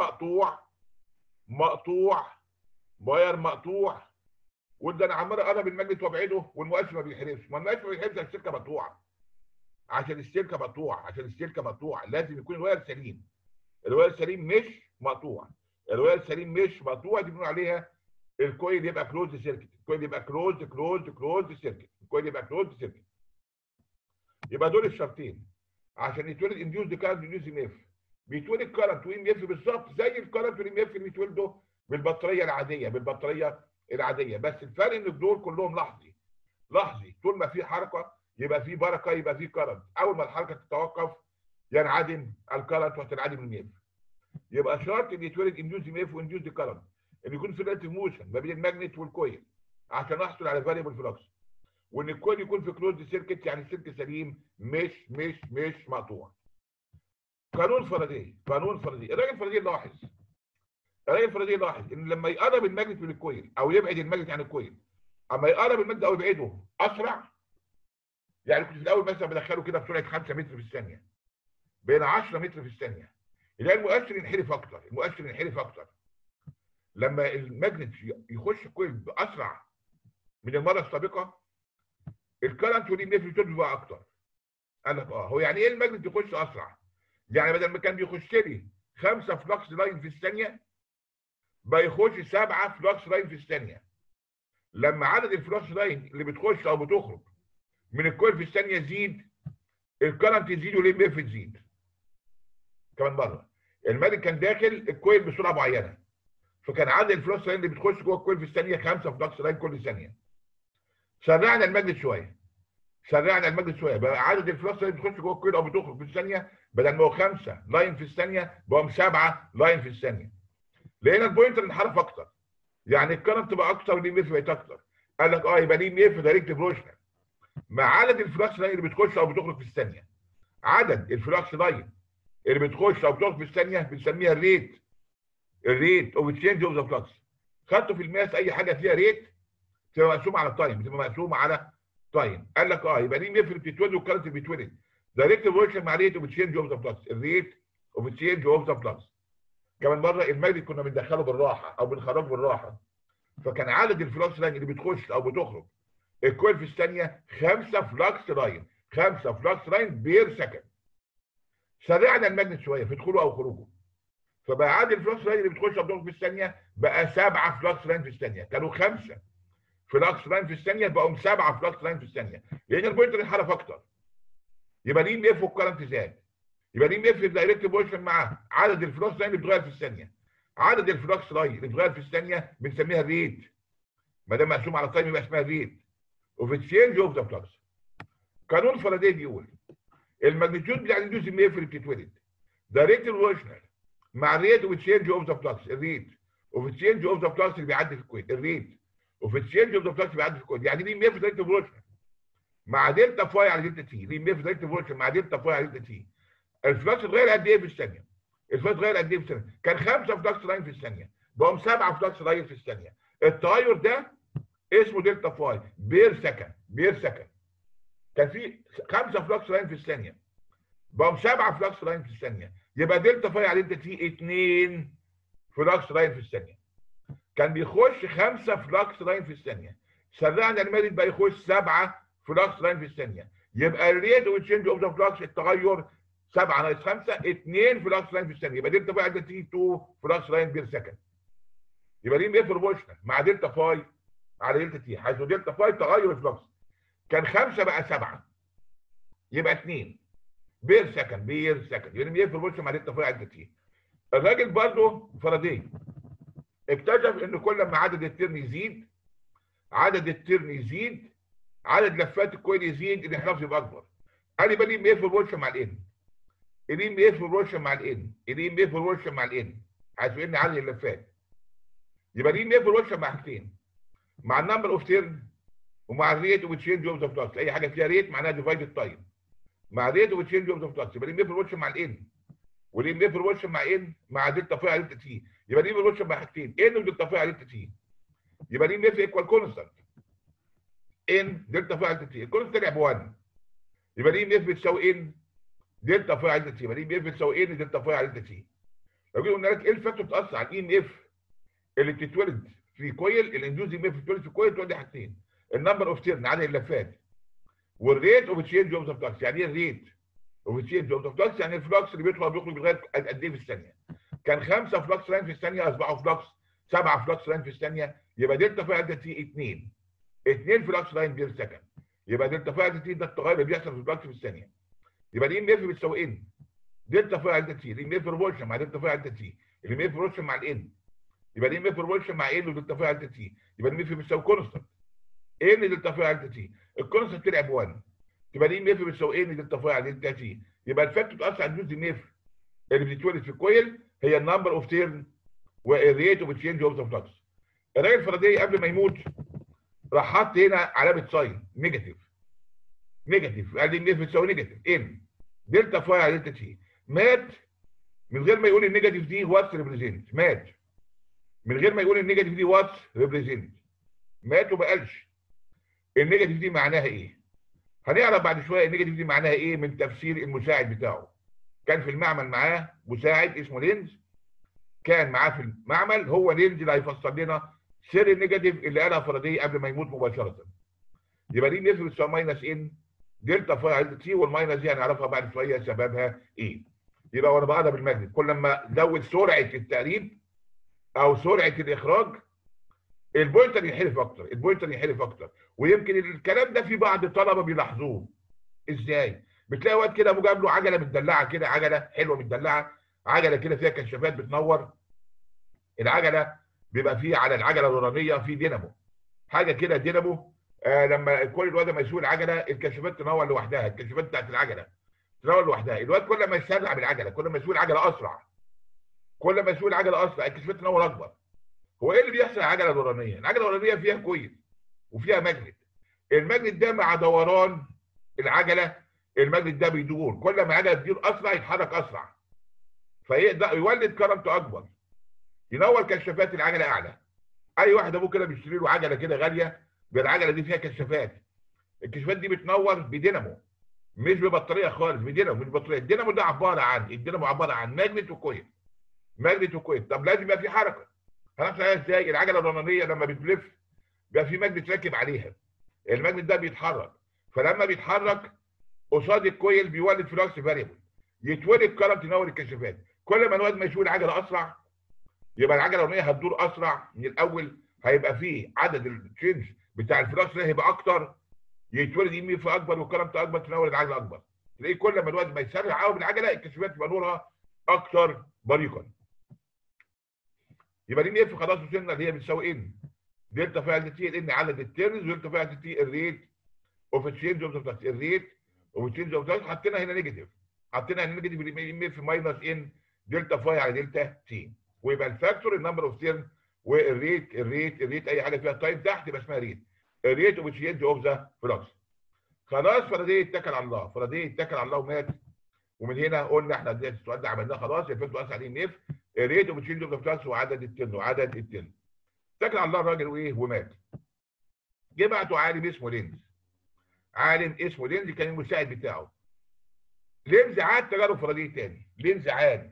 واير مقطوع وده انا عمال اقرب الماجنت وابعده والمؤشر ما بيحرفش. ما المؤشر ما بيحرفش عشان السلكه مقطوعه. عشان السلكه مقطوعه لازم يكون الواير سليم. الواير سليم مش مقطوع. دي بنقول عليها الكويل يبقى كلوز سيركت. الكويل يبقى كلوز سيركت. الكويل يبقى كلوز سيركت. يبقى دول الشرطين عشان يتولد انديوز كارنت انديوز ام اف. بيتولد كارنت وام اف بالظبط زي الكارنت والام اف اللي بيتولدوا بالبطاريه العاديه. بس الفرق ان دول كلهم لحظي. طول ما في حركه يبقى في بركه، يبقى في كارنت. اول ما الحركه تتوقف ينعدم الكارنت وتنعدم الام اف. يبقى شرط ان يتولد انديوز ام اف وانديوز كارنت ان يكون في ريلاتيف موشن ما بين الماجنت والكويل عشان احصل على فاريبل فلكس، وان الكويل يكون في كلوزد سيركت يعني السلك سليم مش مقطوع. قانون فاراداي. الراجل فاراداي لاحظ ان لما يقرب الماجنت من الكويل او يبعد الماجنت عن الكويل، اما يقرب الماجنت او يبعده اسرع. يعني كنت في الاول مثلا بدخله كده بسرعه 5 متر في الثانيه، بين 10 متر في الثانيه، يلاقي المؤشر ينحرف اكتر. لما الماجنت يخش الكويل باسرع من المره السابقه الكرنت والام اف بقى اكتر. قال لك هو يعني ايه الماجنت يخش اسرع؟ يعني بدل ما كان بيخش لي 5 فلكس لاين في الثانيه بقى يخش 7 فلكس لاين في الثانيه. لما عدد الفلكس لاين اللي بتخش او بتخرج من الكويل في الثانيه يزيد، الكرنت يزيد والام اف تزيد. كمان مره الماجنت كان داخل الكويل بسرعه معينه، فكان عدد الفلكس لاين اللي بتخش جوه الكويل في الثانيه 5 فلكس لاين كل ثانيه. سرعنا الماجنت شويه بقى عدد الفلكس اللي بتخش جوه الكويل او بتخرج في الثانيه بدل ما هو 5 لاين في الثانيه بقوا 7 لاين في الثانيه. لقينا البوينتر انحرف اكتر، يعني الكرنت بقى اكتر والام اف بقت اكتر. قال لك يبقى الام اف دايركت بروشنال مع عدد الفلكس لاين اللي بتخش او بتخرج في الثانيه. عدد الفلكس لاين اللي بتخش او بتخرج في الثانيه بنسميها الريت اوف تشينج اوف ذا فلكس. خدته في الماس اي حاجه فيها ريت بتبقى مقسومه على تايم. قال لك يبقى الام اف اللي بتتولد والكرنت اللي بيتولد دايركت بروشنال مع ريت اوف تشينج اوف ذا فلكس. الريت اوف تشينج اوف ذا فلكس. كمان مره الماجنت كنا بندخله بالراحه او بنخرجه بالراحه، فكان عدد الفلكس لاين اللي بتخش او بتخرج الكويل في الثانيه 5 فلكس لاين، 5 فلكس لاين بير سكند. سرعنا الماجنت شويه في دخوله او خروجه، فبقى عدد الفلكس لاين اللي بتخش او بتخرج في الثانيه بقى 7 فلكس لاين في الثانيه. كانوا 5 فلكس لاين في الثانيه بقوا 7 فلكس لاين في الثانيه، لان البوينتر انحرف اكتر. يبقى ليه ميف والكرنت زاد، يبقى ليه ميف في الدايركت بوزيشن مع عدد الفلكس لاين اللي بتغير في الثانيه. عدد الفلكس لاين اللي بتغير في الثانيه بنسميها الريت، ما دام مقسوم على تايم يبقى اسمها الريت اوف تشينج اوف ذا فلكس. قانون فاراداي بيقول الماجنتيود بتاع الاندوز ميف اللي بتتولد دايركت بوزيشن مع الريت اوف تشينج اوف ذا فلكس، الريت اوف تشينج اوف ذا فلكس اللي بيعدي في الكويل، الريت اوف تشينج اوف ذا فلكس اللي بيعدي في الكويل. يعني ليه ميف دايركت بوزيشن مع دلتا فاي على دلتا تي، ليه ميف دايركت بوزيشن مع دلتا فاي على دلتا تي. الفلكس اتغير قد ايه في الثانيه؟ الفلكس اتغير قد ايه في الثانيه؟ كان 5 فلكس لاين في الثانيه بقوا 7 فلكس لاين في الثانيه. التغير ده اسمه دلتا فاي بير سكند، بير سكند. كان في 5 فلكس لاين في الثانيه بقوا 7 فلكس لاين في الثانيه، يبقى دلتا فاي على دلتا تي 2 فلكس لاين في الثانيه. كان بيخش 5 فلكس لاين في الثانيه، سرعنا الماجنت بقى يخش 7 فلكس لاين في الثانيه، يبقى الريت اوف تشينج اوف ذا فلكس التغير 7 ناقص 5 2 فلكس لاين في الثانيه، يبقى دلتا فاي على دلتا تي 2 فلكس لاين بير سكند. يبقى دي ميف بروبورشنال مع دلتا فاي على دلتا تي، حيث دلتا فاي تغير الفلكس كان 5 بقى 7 يبقى 2 بير سكند، بير سكند. يبقى ميف بروبورشنال مع دلتا فاي على دلتا تي. الراجل برضه فاراداي اكتشف ان كل ما عدد الترن يزيد، عدد الترن يزيد، عدد لفات الكويل يزيد، الانحراف يبقى اكبر. قال يبقى ليه ميف بروبورشنال مع الان، ليه ميف بروبورشنال مع الان، ليه ميف بروبورشنال مع الان، حيث ان عدد اللفات. يبقى ليه ميف بروبورشنال مع حاجتين، مع النمبر اوف تيرن ومع الريت اوف تشينج اوف ذا فلكس. اي حاجه فيها ريت معناها ديفايدد تايم، مع ريت اوف تشينج اوف ذا فلكس. يبقى ليه ميف بروبورشنال مع الان، وليه ميف بروبورشنال مع ان مع دلتا فاي على دلتا تي. يبقى ليه بروبورشنال مع حاجتين، ان ودلتا فاي على دلتا تي. يبقى ليه ميف ايكوال كونستانت ان دلتا فاي على دلتا تي. الكونستانت طلع ب 1، يبقى ليه ميف بتساوي ان دلتا فاي على دلتا تي، يبقى ليه ميف بتساوي ان دلتا فاي على دلتا تي. لو جينا قلنا لك ايه الفاكتور بتاثر على الاي ام اف اللي بتتولد في كويل، الاندوز ام اف بتتولد في كويل، تقول لي حاجتين، النمبر اوف تيرن عدد اللفات، والريت اوف تشينج اوف ذا فلكس. يعني ايه الريت اوف تشينج اوف ذا فلكس؟ يعني الفلكس اللي بيدخل بيخرج بيتغير قد ايه في الثانيه. كان 5 فلكس لاين في الثانيه اصبحوا فلكس 7 فلكس لاين في الثانيه، يبقى دلتا فاي على تي 2 فلكس لاين بير سكند. يبقى دلتا فاي على تي ده التغير اللي بيحصل في الفلكس في الثانيه. يبقى الام اف بتساوي ان دلتا فاي على تي، الام اف بروبورشن مع دلتا فاي على تي، الام اف بروبورشن مع الان، يبقى الام اف بروبورشن مع ان ودلتا فاي على تي، يبقى الام اف بتساوي كونستانت ان دلتا فاي على تي. الكونستانت طلع ب 1، يبقى الام اف بتساوي ان دلتا فاي على دلتا تي. يبقى الفاكتور بتاثر على الجزء ام اف اللي بتتولد في الكويل هي النمبر اوف تيرن والريت اوف تشينج اوف ذا فلكس. الراجل فاراداي قبل ما يموت راح حط هنا علامه ساين نيجاتيف، نيجاتيف، قال لي ام اف بتساوي نيجاتيف ان دلتا فاي على دلتا تي. مات من غير ما يقول النيجاتيف دي واتس ريبريزنت، مات من غير ما يقول النيجاتيف دي واتس ريبريزنت، مات وما قالش النيجاتيف دي معناها ايه. هنعرف بعد شويه النيجاتيف دي معناها ايه من تفسير المساعد بتاعه. كان في المعمل معاه مساعد اسمه لينز، كان معاه في المعمل، هو لينز اللي هيفسر لنا سر النيجاتيف اللي قالها فاراداي قبل ما يموت مباشره. يبقى دي نسبه بتساوي ماينس ان دلتا فاي على دلتا تي، والماينس دي هنعرفها بعد شويه سببها ايه. يبقى وانا بقرب الماجنت كل ما ازود سرعه التقريب او سرعه الاخراج البوينتر ينحرف اكتر، البوينتر ينحرف اكتر. ويمكن الكلام ده في بعض الطلبه بيلاحظوه. ازاي؟ بتلاقي وقت كده ابو جاب له عجله متدلعه كده، عجله حلوه متدلعه، عجله كده فيها كشافات بتنور. العجله بيبقى فيه على العجله الورانيه في دينامو، حاجه كده دينامو. لما كل الواد ما يسوق العجله الكشافات تنور لوحدها، الكشافات بتاعت العجله تنور لوحدها. الواد كل ما يسرع بالعجله، كل ما يسوق العجله اسرع، كل ما يسوق العجله اسرع الكشافات تنور اكبر. هو ايه اللي بيحصل على العجله الورانيه؟ العجله الورانيه فيها كويل وفيها ماجنت، الماجنت ده مع دوران العجله الماجنت ده بيدور، كل ما العجله تدور اسرع يتحرك اسرع، فيقدر يولد كرنت اكبر، ينور كشافات العجله اعلى. اي واحد ابوه كده بيشتري له عجله كده غاليه، العجله دي فيها كشافات، الكشافات دي بتنور بدينامو مش ببطاريه خالص، بدينامو مش بطاريه. الدينامو ده عباره عن، الدينامو عباره عن ماجنت وكويل، ماجنت وكويل. طب لازم يبقى في حركه. هنحصل عليها ازاي؟ العجله الرمانيه لما بتلف بيبقى في ماجنت راكب عليها، الماجنت ده بيتحرك، فلما بيتحرك قصاد الكويل بيولد فلكس فاريبل، يتولد كرنت ينور الكشافات. كل ما الواد ما يشوف العجله اسرع يبقى العجله الرمانيه هتدور اسرع من الاول، هيبقى فيه عدد التشينج بتاع الفلكس ده هيبقى اكتر، يتولد ام اف اكبر وكرنت اكبر تنور العجله اكبر. تلاقيه كل ما الواد ما يسرع قوي بالعجله الكشافات تبقى نورها اكتر بريقا. يبقى دي اف خلاص وصلنا اللي هي بتساوي ان دلتا فاعل تي ان عدد التيرنز ودلتا فاعل تي الريت اوف تشينج اوف ذا الريت اوف تشينج اوف ذا. حطينا هنا نيجاتيف، حطينا هنا نيجاتيف ام اف ماينس ان دلتا فاي على دلتا تي، ويبقى الفاكتور النمبر اوف تيرن والريت اي حاجه فيها تايم تحت يبقى اسمها ريت، الريت اوف تشينج اوف ذا فلكس. خلاص فاراداي اتكل على الله، فاراداي اتكل على الله ومات. ومن هنا قلنا احنا السؤال ده عملناه خلاص، الفاكتور اسال عليه اف الريت اوف تشينج اوف ذا فلكس وعدد التن. اتكل على الله الراجل وايه ومات. جه بعته عالم اسمه لينز، عالم اسمه لينز كان المساعد بتاعه. لينز عاد تجارب فاراداي تاني، لينز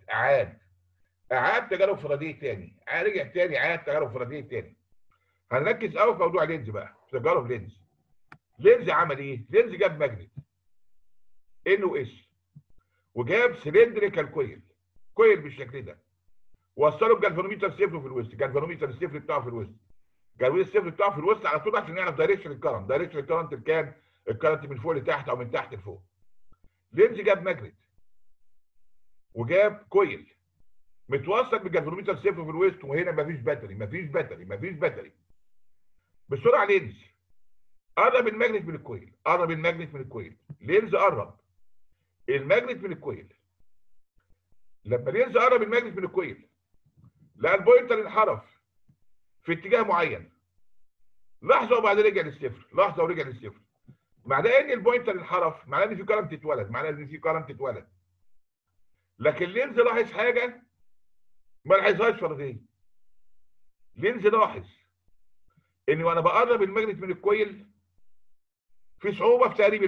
اعاد تجارب فاراداي تاني، رجع تاني عاد تجارب فاراداي تاني. هنركز قوي في موضوع لينز بقى، في تجارب لينز. لينز عمل ايه؟ لينز جاب ماجنت ان واس، وجاب سلندريكال كويل بالشكل ده، وصله بجالفانوميتر صفر في الوسط، جالفانوميتر الصفر بتاعه في الوسط، جالفانوميتر الصفر بتاعه في الوسط على طول عشان نعرف دايركشن الكرنت، دايركشن الكرنت كان الكرنت من فوق لتحت او من تحت لفوق. لينز جاب ماجنت وجاب كويل متوصل بجالفانوميتر صفر في الوسط، وهنا مفيش باتري. بسرعه لينز قرب الماجنت من الكويل، لينز قرب الماجنت من الكويل. لما لينز قرب الماجنت من الكويل لقى البوينتر انحرف في اتجاه معين، لحظه وبعدين رجع للصفر، معناه ان البوينتر انحرف، معناه ان في كرنت اتولد، لكن لينز لاحظ حاجه ما لاحظهاش فاراداي. لينز لاحظ ان وانا بقرب الماجنت من الكويل في صعوبه في تقريب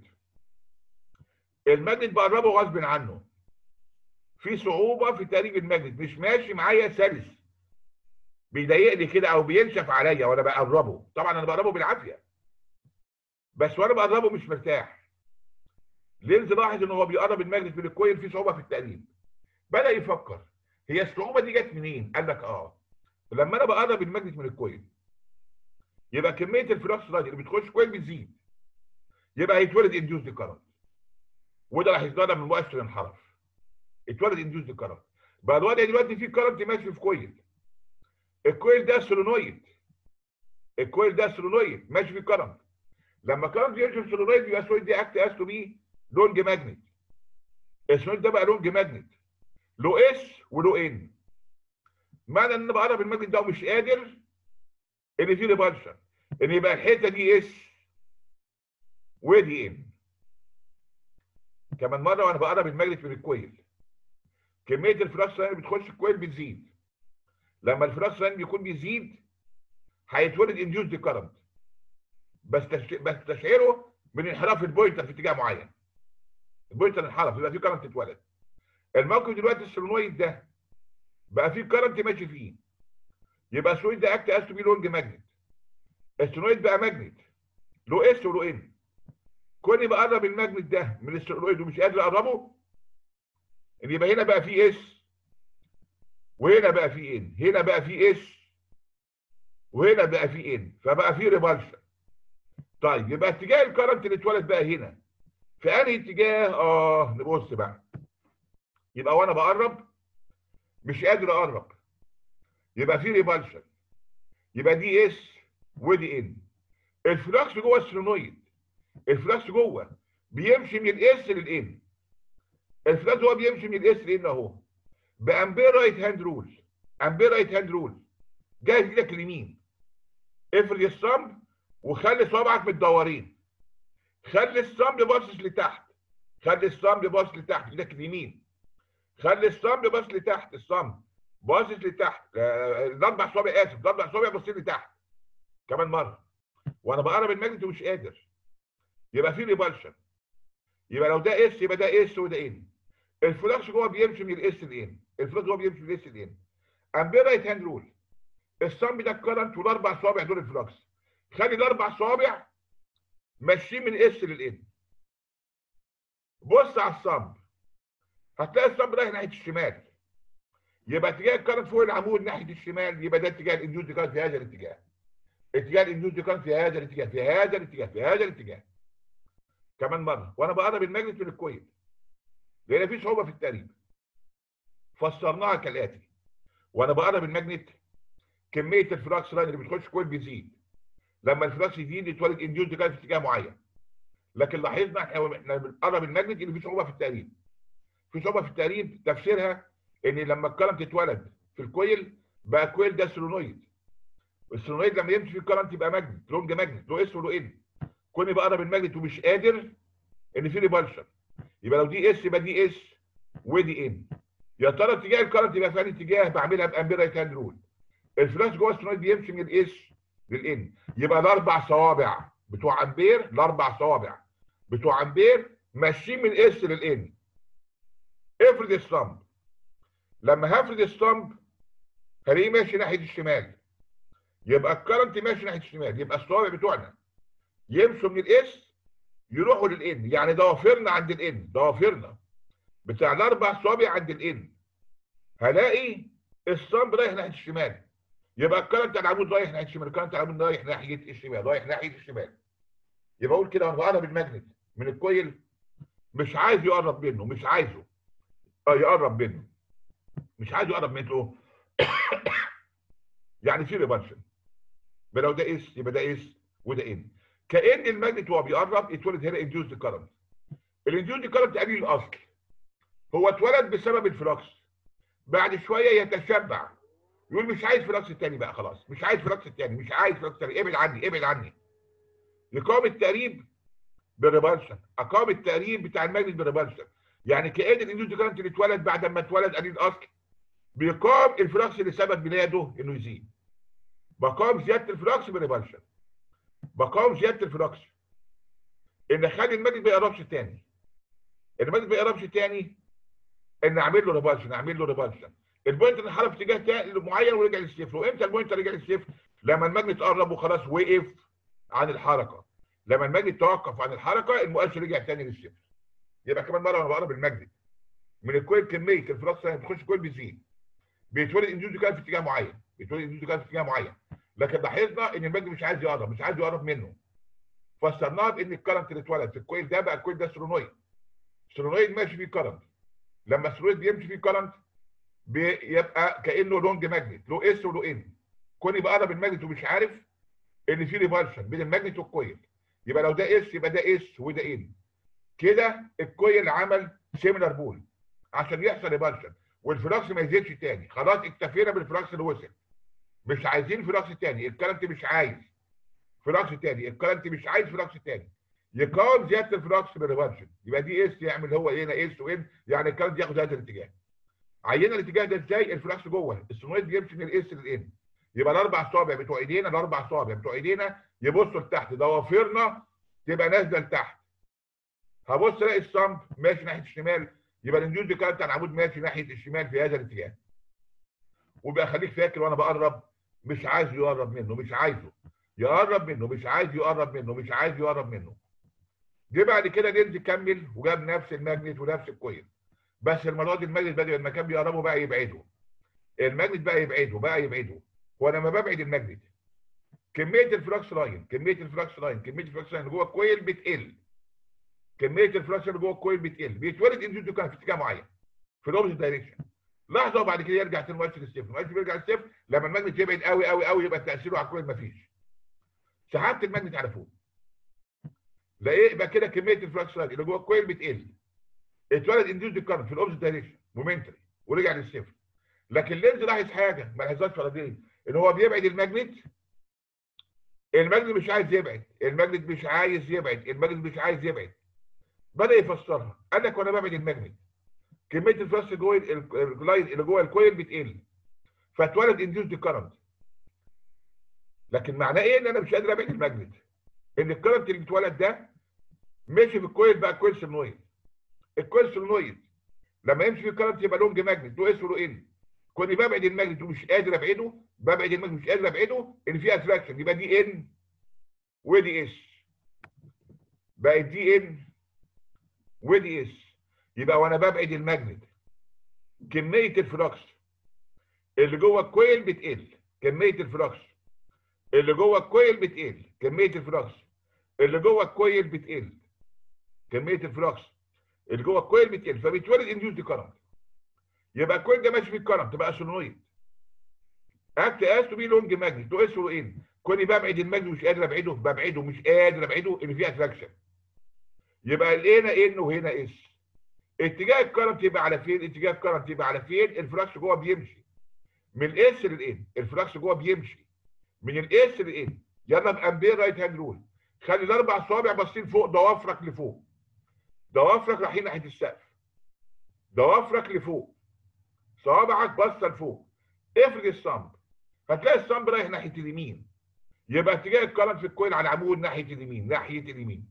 الماجنت بقربه غصب عنه، في صعوبه في تقريب الماجنت، مش ماشي معايا سلس، بيضايقني كده او بينشف عليا وانا بقربه. طبعا انا بقربه بالعافيه، بس وانا بقربه مش مرتاح. لينز لاحظ ان هو بيقرب الماجنت من الكويل في صعوبه في التقريب، بدا يفكر هي الصعوبه دي جت منين؟ قال لك لما انا بقرب الماجنت من الكويل يبقى كميه الفلكس اللي بتخش كويل بتزيد، يبقى هيتولد انديوسد كارنت، وده هيتضرب من مؤشر انحرف، اتولد انديوسد كارنت. بقى الوضع دلوقتي في كارنت ماشي في كويل، الكويل ده سولونويد ماشي في كارنت. لما كارنت يمشي في سولونويد يبقى السولونويد دي اكت اس تو بي لونج ماجنت، السولونويد ده بقى لونج ماجنت له اس وله ان، معنى ان انا بقرب الماجنت ده ومش قادر ان في ريبالشن، ان يبقى الحته دي اس ودي ان. كمان مره وانا بقرب الماجنت من الكويل كميه الفلكس اللي بتخش الكويل بتزيد، لما الفلكس يكون بيزيد هيتولد انديوسد كارنت، بس تشعيره من انحراف البوينتر في اتجاه معين، البوينتر انحرف يبقى في كارنت اتولد. الموقف دلوقتي السولونويد ده بقى فيه كارنت ماشي فيه، يبقى السولونويد ده اكت اس تو بي لونج ماجنت، السولونويد بقى ماجنت له اس وله ان، كوني بقرب الماجنت ده من السولونويد ومش قادر اقربه، ان يبقى هنا بقى فيه اس وهنا بقى فيه ان، هنا بقى فيه اس وهنا بقى فيه ان، فبقى فيه ريبالشن. طيب يبقى اتجاه الكرنت اللي اتولد بقى هنا في انهي اتجاه؟ نبص بقى. يبقى وانا بقرب مش قادر اقرب، يبقى في ريبالشن، يبقى دي اس ودي ان. الفلكس جوه السولونويد، الفلكس جوه بيمشي من الاس للان، الفلكس هو بيمشي من الاس للان اهو بامبير رايت هاند رول، جاهز لك اليمين. افرد الصمب وخلي صوابعك متدورين، خلي الصمب باصص لتحت، ايدك اليمين، خلي الصمب باصص لتحت، باصص لتحت، الاربع صوابع الاربع صوابع باصين لتحت. كمان مره وانا بقرب الماجنت ومش قادر، يبقى في ريبالشن، يبقى لو ده اس يبقى ده اس وده ان. الفلكس جوه بيمشي من الاس لان، الفلكس هو بيمشي من الاس لان. امبير رايت هاند رول، الصم ده الكرنت والاربع صوابع دول الفلكس. خلي الاربع صوابع ماشيين من اس للان. بص على الصم، هتلاقي الصم رايح ناحيه الشمال، يبقى اتجاه الكرنت فوق العمود ناحيه الشمال، يبقى ده اتجاه الانديوز كرنت في هذا الاتجاه. اتجاه الانديوز كرنت في هذا الاتجاه، في هذا الاتجاه، في هذا الاتجاه. كمان مره وانا بقرب الماجنت من الكويل، لان في صعوبه في التقريب. فسرناها كالاتي: وانا بقرب الماجنت كميه الفلكس لاين اللي بتخش كويل بيزيد. لما الفلكس يزيد يتولد انديوز كرنت في اتجاه معين. لكن لاحظنا احنا بنقرب الماجنت ان في صعوبه في التقريب. في صعوبه في التقريب تفسيرها ان لما الكرنت اتولد في الكويل بقى الكويل ده سولونويد. السولونويد لما يمشي في الكرنت يبقى ماجنت، لونج ماجنت، له اس وله ان. كوني بقرب الماجنت ومش قادر ان في ريبالشن، يبقى لو دي اس يبقى دي اس ودي ان. يا ترى اتجاه الكرنت يبقى في انهي اتجاه؟ بعملها بامبير رايت هاند رول. الفلاش جوه السولونويد بيمشي من الاس للان، يبقى الاربع صوابع بتوع امبير، الاربع صوابع بتوع امبير ماشيين من الاس للان. افرض الصمب، لما هفرد الصمب هلاقيه ماشي ناحيه الشمال، يبقى الكرنت ماشي ناحيه الشمال، يبقى الصوابع بتوعنا يمشوا من الاس يروحوا للان. يعني ضوافرنا عند الان، ضوافرنا بتاع الاربع صوابع عند الان، هلاقي الصمب رايح ناحيه الشمال، يبقى الكرنت على العمود رايح ناحيه الشمال، الكرنت على العمود رايح ناحيه الشمال، رايح ناحيه الشمال. يبقى اقول كده: انا بقرب الماجنت من الكويل، مش عايز يقرب منه، مش عايزه يقرب منه، مش عايز يقرب منه. يعني في ريبالشن. لو ده اس يبقى ده اس وده ان. كأن الماجنت وهو بيقرب اتولد هنا انديوزد كرنت. الانديوزد كرنت قليل الاصل، هو اتولد بسبب الفلكس. بعد شويه يتشبع، يقول مش عايز فلكس التاني بقى، خلاص مش عايز فلكس التاني، مش عايز فلكس التاني، ابعد عني ابعد عني. يقام التقريب بالريبالشن، اقام التقريب بتاع الماجنت بالريبالشن. يعني كأن الانديوزد كرنت اللي اتولد بعد ما اتولد قليل الاصل بيقام الفلكس اللي سبب ميلاده انه يزيد. بقام زياده الفلكس بالريبالشن، بقام زياده الفلكس ان اخلي الماجنت ما يقربش تاني. الماجنت ما يقربش تاني ان اعمل له ريبالشن، اعمل له ريبالشن. البوينت انحرف في اتجاه معين ورجع للصفر. وامتى البوينت رجع للصفر؟ لما الماجنت قرب وخلاص وقف عن الحركه. لما الماجنت توقف عن الحركه المؤشر رجع تاني للصفر. يبقى كمان مره وانا بقرب الماجنت من الكويل كميه الفلكس اللي بتخش الكويل بيزيد، بيتولد انديوز كارنت في اتجاه معين، بيتولد انديوز كارنت في اتجاه معين. لكن لاحظنا ان الماجنت مش عايز يقرب، مش عايز يقرب منه. فسرناها بان الكرنت اللي اتولد في الكويل ده بقى الكويل ده سولونويد. سولونويد ماشي فيه كرنت. لما السولونويد بيمشي فيه كرنت بيبقى كانه لونج ماجنت، له اس وله ان. كوني بقرب الماجنت ومش عارف ان في ريفالشن بين الماجنت والكويل، يبقى لو ده اس يبقى ده اس وده ان. كده الكويل عمل سيميلار بول عشان يحصل ريفالشن والفلكس ما يزيدش تاني. خلاص اكتفينا بالفلكس اللي وصل، مش عايزين فلكس تاني. الكرنت مش عايز فلكس تاني، الكرنت مش عايز فلكس تاني. يقاوم زياده الفلكس بالريفالشن، يبقى دي اس يعمل هو هنا اس وان، يعني الكرنت ياخد هذا الاتجاه. عينا الاتجاه ده ازاي؟ الفلكس جوه السولنويد بيمشي من الاس للان، يبقى الاربع صوابع بتوع ايدينا، الاربع صوابع بتوع ايدينا يبصوا لتحت، ضوافرنا تبقى نازله لتحت. هبص الاقي الصمب ماشي ناحيه الشمال، يبقى الانديوز كارنت على العمود ماشي ناحيه الشمال في هذا الاتجاه. وبقى خليك فاكر وانا بقرب مش عايز يقرب منه، مش عايزه يقرب منه، مش عايز يقرب منه، مش عايز يقرب منه. جه بعد كده ننزل كمل وجاب نفس الماجنت ونفس الكويل، بس المره دي الماجنت بدل ما كان بيقربه بقى يبعده. الماجنت بقى يبعده، بقى يبعده. وانا لما ببعد الماجنت كميه الفلكس لاين، كميه الفلكس لاين، كميه الفلكس لاين اللي جوه الكويل بتقل. كميه الفلكس اللي جوه الكويل بتقل، بيتولد انديوز كان في اتجاه معين في الاوبزيت دايركشن. لحظه وبعد كده يرجع تاني مؤشر للصفر. المؤشر بيرجع للصفر لما الماجنت يبعد قوي قوي قوي، يبقى تاثيره على الكويل مفيش. سحبت الماجنت على فوق، لقيت يبقى كده كميه الفلكس لاين اللي جوه الكويل بتقل. اتولد انديوز كارنت في الاوبزيت دايركشن مومنتري ورجع للصفر. لكن لينز لاحظ حاجه ما لاحظهاش فاراداي، ان هو بيبعد الماجنت، الماجنت مش عايز يبعد، الماجنت مش عايز يبعد، الماجنت مش عايز يبعد. بدا يفسرها، قال لك وانا ببعد الماجنت كميه الفلكس جوه اللاين اللي جوه الكويل بتقل، فاتولد انديوز كارنت. لكن معناه ايه؟ ان انا مش قادر ابعد الماجنت، ان الكارنت اللي اتولد ده مشي في الكويل بقى كويل سولنويد. الكويل سولنويد لما يمشي في الكرنت يبقى لونج ماجنت له اس وله ان. كوني ببعد الماجنت ومش قادر ابعده، ببعد الماجنت مش قادر ابعده، ان في اتراكشن، يبقى دي ان ودي اس. بقت دي ان ودي اس. يبقى وانا ببعد الماجنت كميه الفلكس اللي جوه الكويل بتقل، كميه الفلكس اللي جوه الكويل بتقل، كميه الفلكس اللي جوه الكويل بتقل، كميه الفلكس اللي جوه الكويل بتقل، فبيتولد انديوسد كرنت. يبقى الكويل ده ماشي في الكرنت تبقى سولنويد. اكت اس تو بي لونج ماجنت تو اس وان. كوني ببعد الماجنت مش قادر ابعده، ببعده مش قادر ابعده، ان في اتراكشن. يبقى هنا ان وهنا اس. اتجاه الكرنت يبقى على فين؟ اتجاه الكرنت يبقى على فين؟ الفلكس جوه بيمشي من الاس للان. الفلكس جوه بيمشي من الاس للان. يلا بامبير رايت هاند رول. خلي الاربع صوابع باصين فوق، ضوافرك لفوق، ضوافرك رايحين ناحيه السقف، ضوافرك لفوق، صوابعك باصه لفوق. افرد الصمب، هتلاقي الصمب رايح ناحيه اليمين. يبقى اتجاه الكرنت في الكويل على العمود ناحيه اليمين، ناحيه اليمين.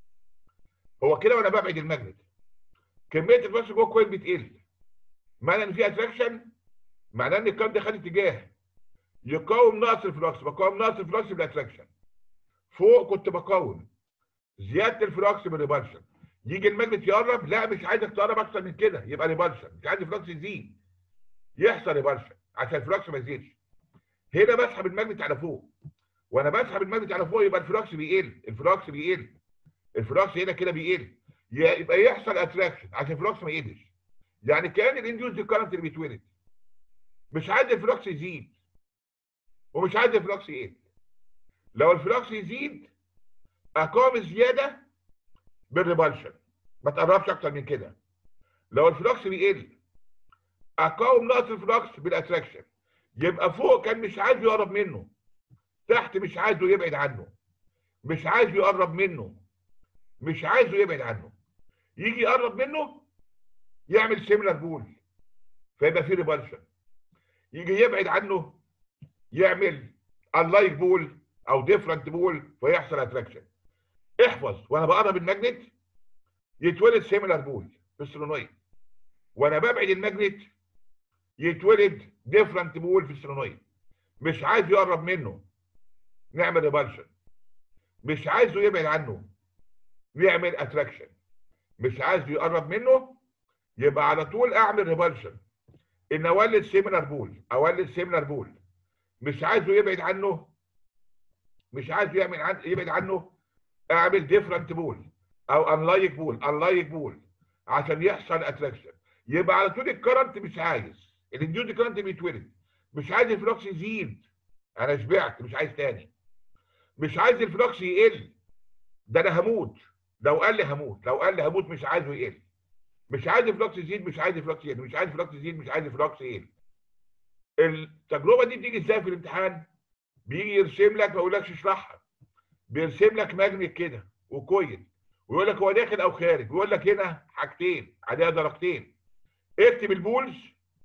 هو كده وانا ببعد الماجنت كميه الفلكس جوه الكويل بتقل. معنى ان في اتراكشن، معناه ان الكرنت خد اتجاه يقاوم نقص الفلكس. بقاوم نقص الفلكس بالاتراكشن. فوق كنت بقاوم زياده الفلكس بالريبالشن. يجي الماجنت يقرب، لا مش عايزك تقرب اكتر من كده، يبقى ريبالشن. مش عايز الفلكس يزيد، يحصل ريبالشن عشان الفلكس ما يزيدش. هنا بسحب الماجنت على فوق، وانا بسحب الماجنت على فوق يبقى الفلكس بيقل، الفلكس بيقل، الفلكس هنا كده بيقل، يبقى يحصل اتراكشن عشان الفلكس ما يقلش. يعني كان الانديوسد كارنت اللي بيتولد مش عايز الفلكس يزيد ومش عايز الفلكس يقل. لو الفلكس يزيد اقاوم الزياده بالريبالشن، ما تقربش اكتر من كده. لو الفلكس بيقل اقاوم نقص الفلكس بالاتراكشن. يبقى فوق كان مش عايزه يقرب منه، تحت مش عايزه يبعد عنه، مش عايزه يقرب منه، مش عايزه يبعد عنه. يجي يقرب منه يعمل سيميلر بول فيبقى فيه ريبالشن. يجي يبعد عنه يعمل unlike بول او ديفرنت بول فيحصل اتراكشن. احفظ، وانا بقرب الماجنت يتولد سيميلر بول في السولينويد، وانا ببعد الماجنت يتولد ديفرنت بول في السولينويد. مش عايز يقرب منه نعمل ريبالشن، مش عايزه يبعد عنه نعمل اتراكشن، مش عايز يقرب منه يبقى على طول اعمل ريبالشن، ان اولد سيميلر بول، اولد سيميلر بول. مش عايزه يبعد عنه، مش عايزه يبعد عنه، اعمل ديفرنت بول او انلايك بول، انلايك بول عشان يحصل اتراكشن. يبقى على طول الكرنت مش عايز، الانديوز كرنت بيتولد مش عايز الفلوكس يزيد، انا شبعت مش عايز تاني. مش عايز الفلوكس يقل، ده انا هموت لو قال لي هموت، لو قال لي هموت مش عايزه يقل. مش عايز الفلوكس يزيد، مش عايز الفلوكس يقل، مش عايز الفلوكس يزيد، مش عايز الفلوكس يقل. التجربه دي بتيجي ازاي في الامتحان؟ بيجي يرسم لك، ما يقولكش اشرحها، بيرسم لك ماجنت كده وكويل ويقول لك هو داخل او خارج، ويقول لك هنا حاجتين عليها درجتين. اكتب البولز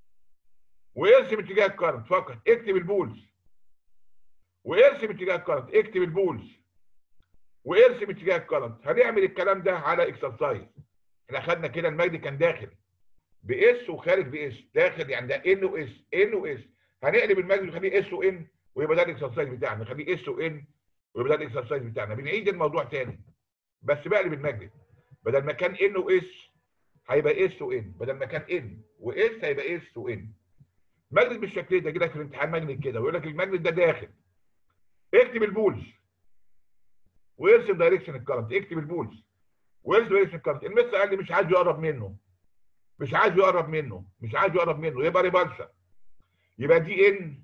وارسم اتجاه الكرنت فقط، اكتب البولز وارسم اتجاه الكرنت، اكتب البولز وارسم اتجاه الكرنت. هنعمل الكلام ده على اكسرسايز. احنا خدنا كده الماجنت كان داخل باس وخارج باس، داخل يعني ده ان واس، ان واس. هنقلب الماجنت ونخليه اس وان ويبقى ده الاكسرسايز بتاعنا، نخليه اس وان ويبقى ده الاكسرسايز بتاعنا. بنعيد الموضوع تاني بس بقلب الماجنت، بدل ما كان ان واس هيبقى اس وان، بدل ما كان ان واس هيبقى اس وان. ماجنت بالشكل ده كده في الامتحان ماجنت كده ويقول لك الماجنت ده داخل. اكتب البولز وارسم دايركشن الكرنت، اكتب البولز وارسم دايركشن الكرنت. المستر قال لي مش عايز يقرب منه، مش عايز يقرب منه، مش عايز يقرب منه، يبقى ريبالشن. يبقى دي ان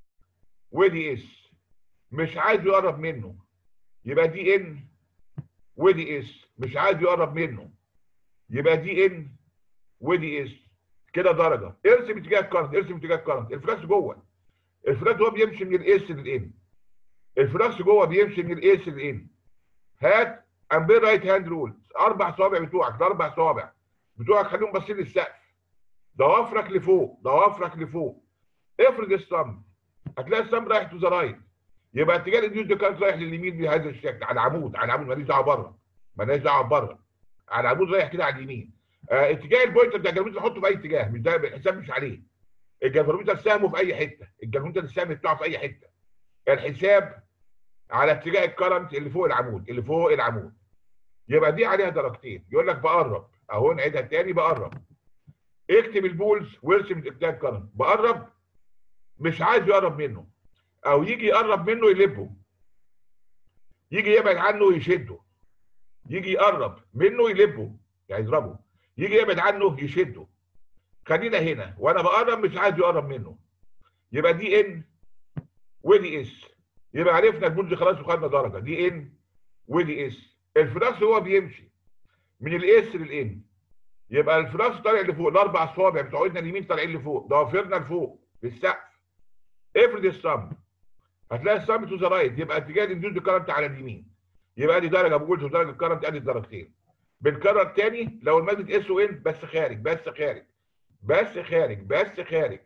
ودي اس. مش عايز يقرب منه يبقى دي ان ودي اس. مش عايز يقرب منه يبقى دي ان ودي اس. كده درجه. ارسم اتجاه الكرنت، ارسم اتجاه الكرنت. الفلكس جوه، الفلكس هو بيمشي من الاس للان، الفلكس جوه بيمشي من الاس للان. هات امبير رايت هاند رول. اربع صوابع بتوعك، الاربع صوابع بتوعك خليهم باصين للسقف، ضوافرك لفوق، ضوافرك لفوق. افرد الصمب، هتلاقي الصمب رايح تو ذا رايت، يبقى اتجاه الانديوز ده كان رايح لليمين بهذا الشكل، على العمود، على العمود، ماليش دعوه بره، ماليش دعوه بره، على العمود رايح كده على اليمين. اتجاه البوينتر بتاع الجلفانومتر نحطه في اي اتجاه، مش ده الحساب مش عليه. الجلفانومتر سهمه في اي حته، الجلفانومتر السهم بتاعه في اي حته. الحساب على اتجاه الكرنت اللي فوق العمود، اللي فوق العمود. يبقى دي عليها درجتين. يقول لك بقرب اهو، نعيدها تاني، بقرب. اكتب البولز وارسم اتجاه الكرنت. بقرب مش عايز يقرب منه، او يجي يقرب منه يلبه، يجي يبعد عنه يشده، يجي يقرب منه يلبه يعني يضربه، يجي يبعد عنه يشده. خلينا هنا وانا بقرب مش عايز يقرب منه، يبقى دي ان ودي اس. يبقى عرفنا البولز خلاص وخدنا درجه، دي ان ودي اس. الفلاكس هو بيمشي من الاس للان، يبقى الفلاكس طالع لفوق، الاربع صوابع بتوع ايدنا اليمين طالعين لفوق، ضوافرنا لفوق للسقف. افرض الصم، هتلاقي الصم تو ذا رايت، يبقى اتجاه الانديوز كارنت على اليمين، يبقى دي درجه بقول ودرجه الكارنت ادي درجتين. بنكرر تاني، لو الماجنت اس او ان بس خارج، بس خارج، بس خارج، بس خارج،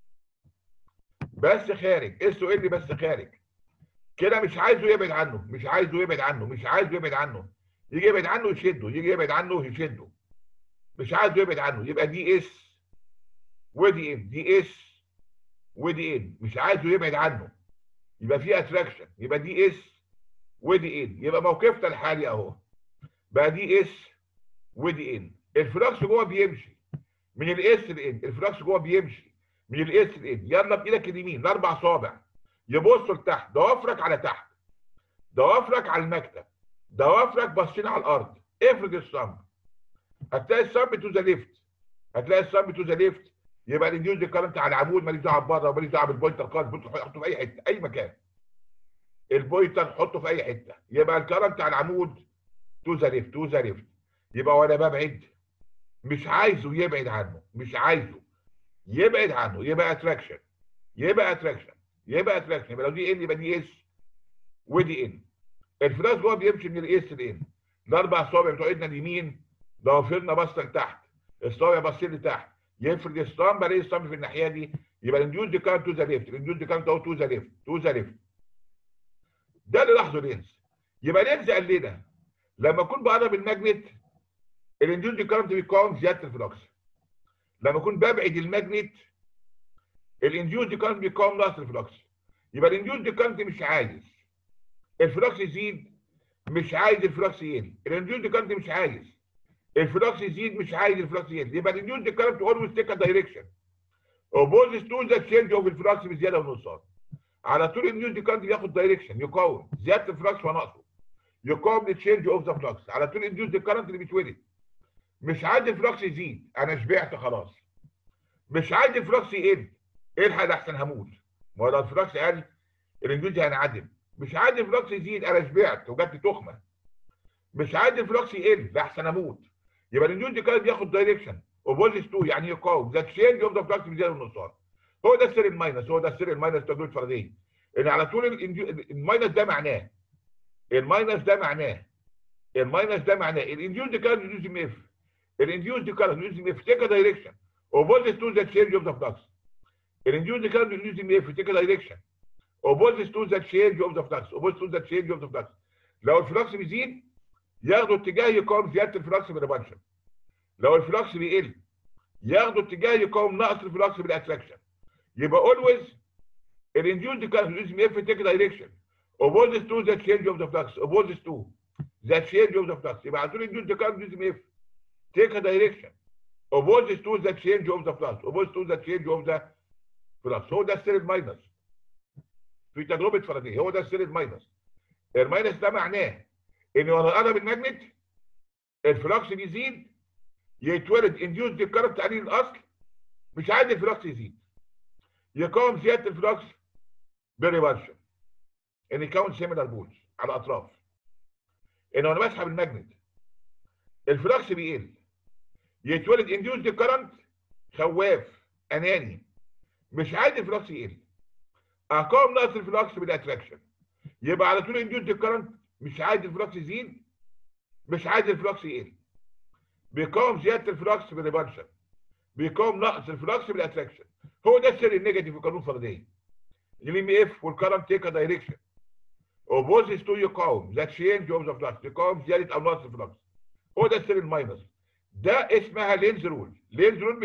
بس خارج، اس او ان بس خارج، كده مش عايزه يبعد عنه، مش عايزه يبعد عنه، مش عايزه يبعد عنه، يجي يبعد عنه يشده، يجي يبعد عنه يشده، مش عايزه يبعد عنه. يبقى دي اس ودي ان، دي اس ودي ان، مش عايزه يبعد عنه، يبقى في اتراكشن. يبقى دي اس ودي ان، يبقى موقفنا الحالي اهو بقى دي اس ودي ان. الفلكس جوه بيمشي من الاس لان، الفلكس جوه بيمشي من الاس لان. يلا بايدك اليمين الاربع صوابع يبصوا لتحت، ضوافرك على تحت، ضوافرك على المكتب، ضوافرك باصين على الارض. افرض الصم، هتلاقي الصم تو ذا ليفت، هتلاقي الصم تو ذا ليفت. يبقى الانديوز كارنت على العمود، ماليش دعوه بره وماليش دعوه بالبوينتر خالص، حطه في اي حته، اي مكان. البوينتر حطه في اي حته، يبقى الكارنت على العمود تو ذا ليفت، تو ذا ليفت. يبقى وانا ببعد مش عايزه يبعد عنه، مش عايزه يبعد عنه، يبقى اتراكشن، يبقى اتراكشن، يبقى اتراكشن. يبقى لو دي ان يبقى دي اس ودي ان. الفلاس جوه بيمشي من الاس لان، الاربع صوابع بتوع ايدنا اليمين ضوافرنا باصه لتحت، الصوابع باصين لتحت. يفرد الصم، بلاقي الصم في الناحيه دي، يبقى الانديوز كارنت تو ذا ليفت، الانديوز كارنت اهو تو ذا ليفت، تو ذا ليفت. ده اللي لاحظه لينز. يبقى لينز قال لنا لما اكون بقرب الماجنت الانديوز كارنت بيقاوم زياده الفلكس، لما اكون ببعد الماجنت الانديوز كارنت بيقاوم نقص الفلكس. يبقى الانديوز كارنت مش عايز الفلكس يزيد، مش عايز الفلكس يقل. الانديوز كارنت مش عايز الفلكس يزيد، مش عايز الفلكس يقل. يبقى الانديوز كارنت اولويز تيك ا دايركشن اوبوزيت تو ذا تشينج اوف الفلكس بزياده ونقصان. على طول الانديوز كارنت بياخد دايركشن، يقاوم زياده الفلكس ونقصه، يقاوم التشينج اوف ذا فلكس. على طول الانديوز كارنت اللي بيتولد مش عايز الفلكس يزيد، انا شبعت خلاص. مش عايز الفلكس يقل، الحق احسن هموت، ما هو لو الفلكس قل الانديوز هينعدم. مش عايز الفلكس يزيد، انا شبعت وجات تخمه. مش عايز الفلكس يقل، ده احسن اموت. يبقى الانديوز كارنت بياخد دايركشن اوبوزيت تو، يعني يقاوم ذا تشينج اوف ذا فلكس بزياده والنقصان. هو ده السر الماينس، هو ده السر الماينس تجربه فرديه. ان على طول الماينس ده معناه، الماينس ده معناه، الماينس ده معناه الانديوز كارنت يوزنج اف، الانديوز كارنت يوزنج اف تيك ا دايركشن اوبوزيت تو ذا تشينج اوف ذا فلكس. الانديوز كارنت يوزنج اف تيك ا دايركشن اوبوزيت تو ذا تشينج اوف ذا فلكس، اوبوزيت تو ذا تشينج اوف ذا فلكس. لو الفلكس بيزيد ياخدوا اتجاه يقاوم زياده الفلكس بالريبانشن، لو الفلكس بيقل ياخدوا اتجاه يقاوم نقص الفلكس بالاتراكشن. يبقى اولويز الانديوز كارنت يوزنج اف تيك دايركشن اوبوزيت تو ذا تشينج اوف ذا فلكس، اوبوزيت تو ذا تشينج اوف ذا فلكس. يبقى على طول الانديوز كارنت يوزنج اف تيك دايركشن اوبوزيت تو ذا تشينج اوف ذا فلكس، اوبوزيت تو ذا تشينج اوف ذا فلكس. هو ده السر الماينس في تجربه فرديه، هو ده السر الماينس. الماينس ده معناه ان وانا قرب الماجنت الفلكس بيزيد، يتولد انديوز كارنت قليل الاصل، مش عايز الفلكس يزيد، يقاوم زياده الفلكس بالريبارشن، ان يكون سيميلار بولز على الاطراف. ان وانا بسحب الماجنت الفلكس بيقل، يتولد انديوز كارنت خواف اناني، مش عايز الفلكس يقل، اقاوم نقص الفلكس بالاتراكشن. يبقى على طول انديوز كارنت مش عايز الفلكس يزيد، مش عايز الفلكس يقل، بيقاوم زياده الفلكس بالريبارشن، بيقاوم نقص الفلكس بالاتراكشن. هو ده السر النيجاتيف في قانون فرديه. الام اف والكرنت تيك دايركشن اوبوزيت تو يقاوم ذا تشينج اوف ذا فلكس، يقاوم زياده او نقص الفلكس. هو ده السر الماينس. ده اسمها لينز رول. لينز رول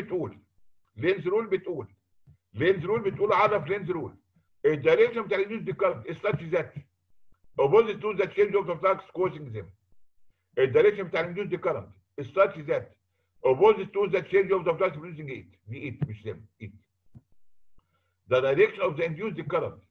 بتقول عرف لينز رول الدايركشن بتاع الانيوز دي كارنت such that opposite to the change of the flux causing them. الدايركشن بتاع الانيوز دي كارنت such that opposite to the change of the flux producing it. دي it مش them. it. The direction of the induced current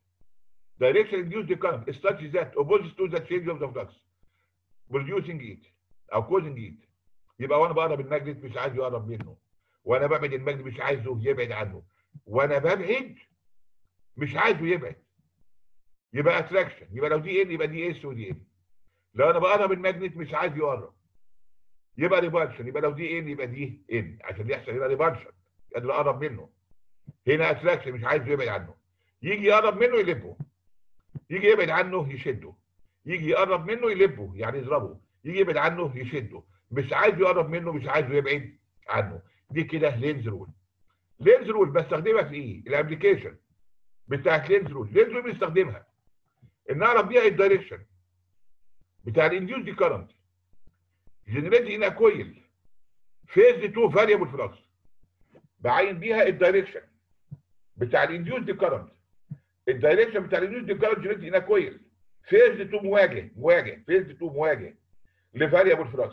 is such that opposite to the change of the flux producing it او causing it. يبقى وانا بقرب الماجنت مش عايز يقرب منه، وانا ببعد الماجنت مش عايزه يبعد عنه، وانا ببعد مش عايزه يبعد. يبقى اتراكشن. يبقى لو دي ان يبقى دي اس ودي ان. لو انا بقرب الماجنت مش عايز يقرب يبقى ريبالشن. يبقى لو دي ان يبقى دي ان عشان يحصل هنا ريبالشن قادر اقرب منه. هنا اتراكشن مش عايز يبعد عنه. يجي يقرب منه يلبه، يجي يبعد عنه يشده، يجي يقرب منه يلبه يعني يضربه، يجي يبعد عنه يشده. مش عايز يقرب منه مش عايزه يبعد عنه. دي كده لينز رول. لينز رول بستخدمها في ايه؟ الابلكيشن بتاعت لينز رول. لينز رول بنستخدمها ان اعرف بيها الدايركشن بتاع الانديوس دي كارنت جنريت ان كويل فيز 2 فاريبل فلكس. بعين بيها الدايركشن بتاع الانديوس دي كارنت. الدايركشن بتاع الانديوس دي كارنت جنريت ان كويل فيز 2 مواجه فيز 2 مواجه لفاريبل فلكس.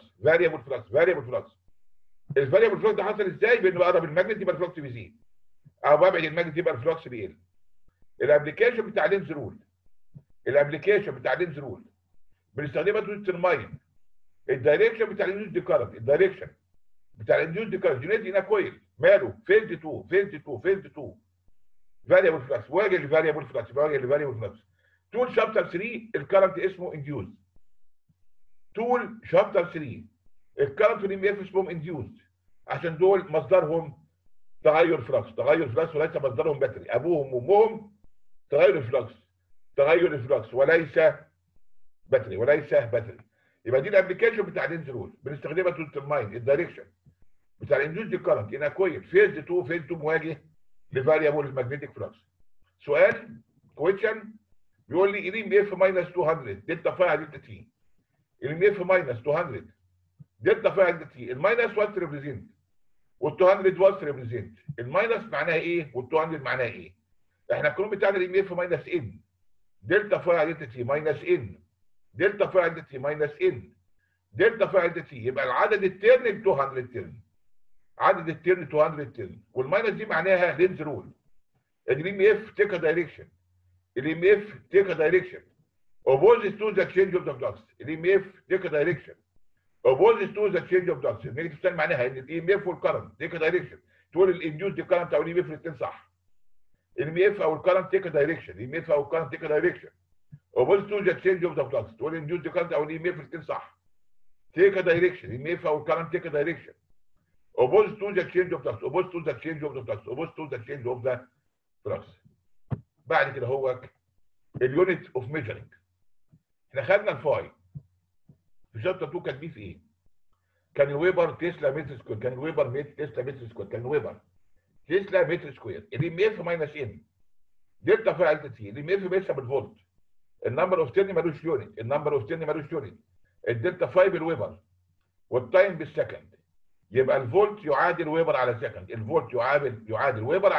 الفاريبل فلكس ده حصل ازاي؟ بان بقرب الماجنت يبقى الفلكس بيزيد، او ببعد الماجنت يبقى الفلكس بيقل. الابلكيشن بتاع لينز رول بنستخدمها تو ديترماين الدايركشن بتاع الانديوس دي كارنت. الدايركشن بتاع الانديوس دي كارنت جنريت ان كويل ماله فيز 2 فاريبل فلكس واجه لفاريبل فلكس طول شابتر 3 الكارنت اسمه انديوس. طول شابتر 3 الكارنت والام اف اسمهم انديوس عشان دول مصدرهم تغير فلكس وليس مصدرهم باتري. ابوهم وامهم تغير الفلكس وليس باتري. يبقى دي الابلكيشن بتاع لينز رول بنستخدمها تو ديترماين الدايركشن بتاع الانديوس دي كارنت ان كويل فيز 2 مواجه لفاريبل ماجنتيك فلكس. سؤال كويشن بيقول لي الام اف ماينس 200 دلتا فاي على دلتا تي. الام اف ماينس 200 دلتا فاي على دلتا تي. الماينس وات ريبريزنت وال200 وات ريبريزنت. الماينس معناها ايه وال200 معناها ايه؟ احنا القانون بتاعنا الام اف ماينس ان دلتا فاي على دلتا تي ماينس ان دلتا فاي على دلتا تي ماينس ان دلتا فاي على دلتا تي. يبقى العدد الترن 200 ترن. عدد الترن 200 ترن. والماينس دي معناها لينز رول. الام اف تيك دايركشن. opposite to the change of the flux. الام اف تيك دايركشن opposite to the change of flux. النيجاتيف ساين معناها ان الام اف والكرنت تيك دايركشن. تقول الانديوس دي كرنت او الام اف الاثنين صح. الام اف او الكرنت تيك دايركشن. opposite to the change of the flux. تقول الانديوس دي كرنت او الام اف الاثنين صح. تيك دايركشن. الام اف او الكرنت تيك دايركشن opposite to the change of flux. بعد كده هو اليونت اوف ميجرنج. احنا خدنا الفاي في شابتر 2 كان بيه في ايه؟ كان الويبر تسلا متر سكوير. تسلا متر سكوير. الام اف ماينس ان دلتا فاي على تي. الام اف بيسها بالفولت. النمبر اوف تيرن مالوش يونت. الدلتا فاي بالويبر والتايم بالسكند. يبقى الفولت يعادل ويبر على سكند. يعادل ويبر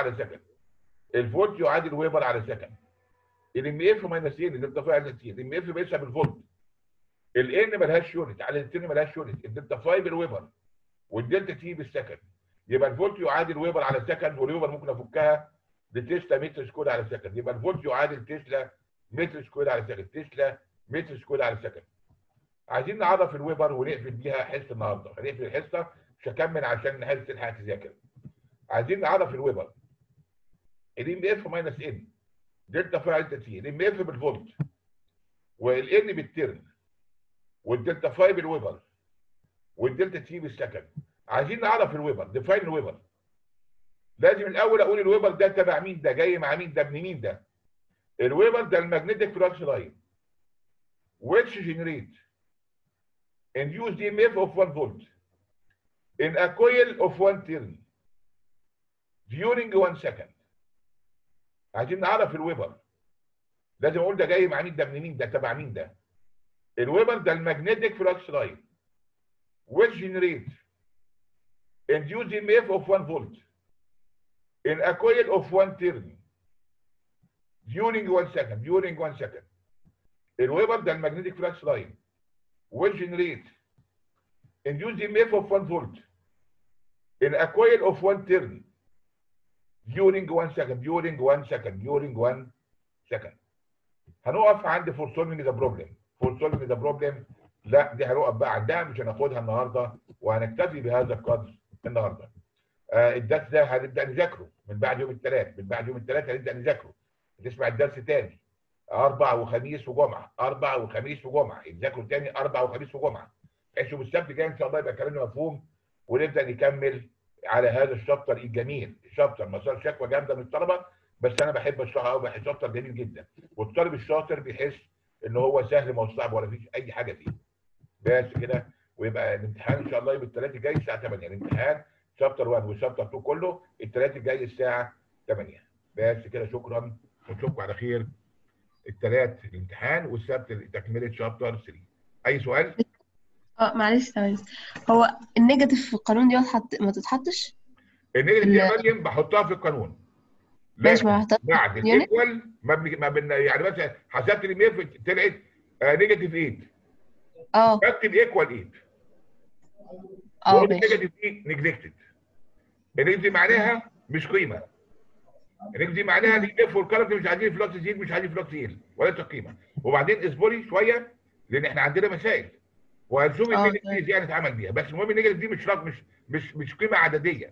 على سكند. الام اف ماينس ان دلتا فاي على تي. الام اف بيسها بالفولت. الان مالهاش يونت على الترن مالهاش يونت. الدلتا 5 بالويبر والدلتا تي بالسكند. يبقى الفولت يعادل ويبر على سكند. والويبر ممكن افكها لتسلا متر سكوير على سكند. يبقى الفولت يعادل تسلا متر سكوير على سكند. عايزين نعرف الويبر ونقفل بيها حصه النهارده. هنقفل الحصه مش هكمل عشان الناس تلحق تذاكر. عايزين نعرف الويبر. الام اف ماينس ان دلتا 5 على تي. الام اف بالفولت والان بالترن والدلتا 5 بالويبر والدلتا تي بالسكند. عايزين نعرف الويبر. ديفاين الويبر. لازم الاول اقول الويبر ده تبع مين، ده جاي مع مين، ده ابن مين ده. الويبر ده الماجنتيك فلكس لاين which generate induced EMF of 1 volt in a coil of 1 turn during 1 second. عايزين نعرف الويبر. لازم اقول ده جاي مع مين، ده ابن مين، ده تبع مين ده. الويبر ده الماجنتيك فلكس لاين which generate induced EMF of 1 volt in a coil of 1 turn during 1 second. الويبر ده المagnetic flux line will generate induced EMF of 1 volt in a coil of 1 turn during 1 second. هنقف عند for solving the problem. لا دي هنقف بقى عندها، مش هناخدها النهارده، وهنكتفي بهذا القدر النهارده. الدرس ده هنبدا نذاكره من بعد يوم الثلاث، هنبدا نذاكره. تسمع الدرس تاني 4 وخميس وجمعه، يتذاكروا تاني 4 وخميس وجمعه. بحيث يوم السبت الجاي ان شاء الله يبقى كلامنا مفهوم، ونبدا نكمل على هذا الشابتر الجميل. شابتر مسار شكوى جامده من الطلبه، بس انا بحب اشرحه قوي، بحس شابتر جميل جدا، والطالب الشاطر بيحس ان هو سهل ما هو صعب ولا فيش اي حاجه فيه. بس كده، ويبقى الامتحان ان شاء الله يوم الثلاث الجاي الساعه 8. الامتحان شابتر 1 وشابتر 2 كله الثلاث الجاي الساعه 8. بس كده، شكرا، ونشوفكم على خير الثلاث الامتحان، والسبت تكمله شابتر 3. اي سؤال؟ معلش ثواني. هو النيجاتيف في القانون دي ما تتحطش؟ النيجاتيف دي يا مريم بحطها في القانون، ماشي، ما لكن هحطها بعد الايكوال يعني مثلا حسبت الامير طلعت نيجاتيف 8، بكتب ايكوال 8 واقول النيجاتيف دي نيجلكتد. النيجاتيف دي معناها مش قيمه، النيجاتيف دي معناها الاف والكاركتر مش عايزين فلوكس يزيد، مش عايزين فلوكس يقل ولا قيمه. وبعدين اصبري شويه لان احنا عندنا مسائل وهنشوف النيجاتيف دي هنتعامل بيها. بس المهم النيجاتيف دي مش قيمه عدديه،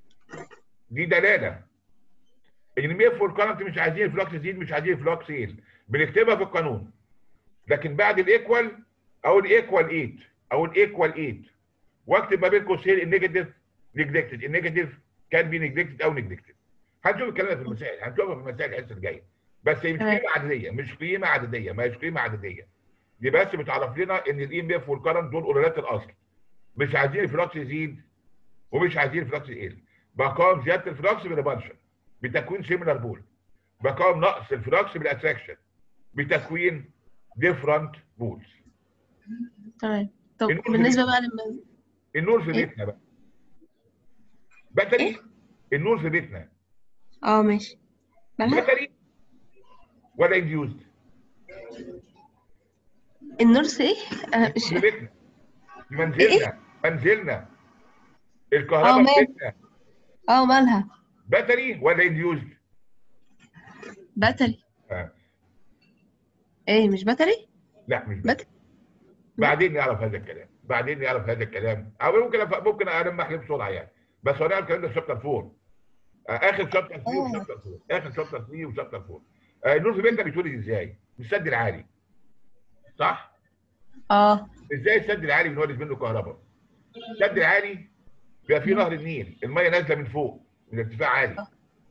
دي دلاله ان الاف والكاركتر مش عايزين فلوكس يزيد، مش عايزين فلوكس يقل، بنكتبها في القانون. لكن بعد الايكوال او الايكوال 8 واكتب ما بين قوسين النيجاتيف نيجلكتد. النيجاتيف كان بي نيجلكتد او نيجلكتد. هنشوف الكلام ده في المسائل، هنشوفها في المسائل الحصه الجايه. بس هي مش قيمه عدديه، ما هيش قيمه عدديه. دي بس بتعرف لنا ان الاي ام اف والكرنت دول قلالات الاصل، مش عايزين الفلوكس يزيد ومش عايزين الفلوكس يقل. بقاوم زياده الفلوكس بالريبالشن بتكوين سيميلار بول، بقاوم نقص الفلوكس بالاتراكشن بتكوين ديفرنت بولز. تمام. طب بالنسبه بقى النور في بيتنا بقى باتري. النور في بيتنا ماشي. باتري ولا انديوزد؟ النور في ايه؟ مش في بيتنا، في منزلنا الكهرباء في بيتنا. مالها؟ باتري ولا انديوزد؟ باتري. ايه مش باتري؟ لا مش باتري. بعدين نعرف هذا الكلام، او ممكن المح ليه بسرعه يعني. بس هو نعرف الكلام ده في شابتر 4، اخر شابتر 3 وشابتر 4. النور في بيتنا بيتولد ازاي؟ بالسد العالي، صح؟ ازاي السد العالي بنولد منه كهرباء؟ السد العالي بيبقى فيه نهر النيل، الميه نازله من فوق من ارتفاع عالي.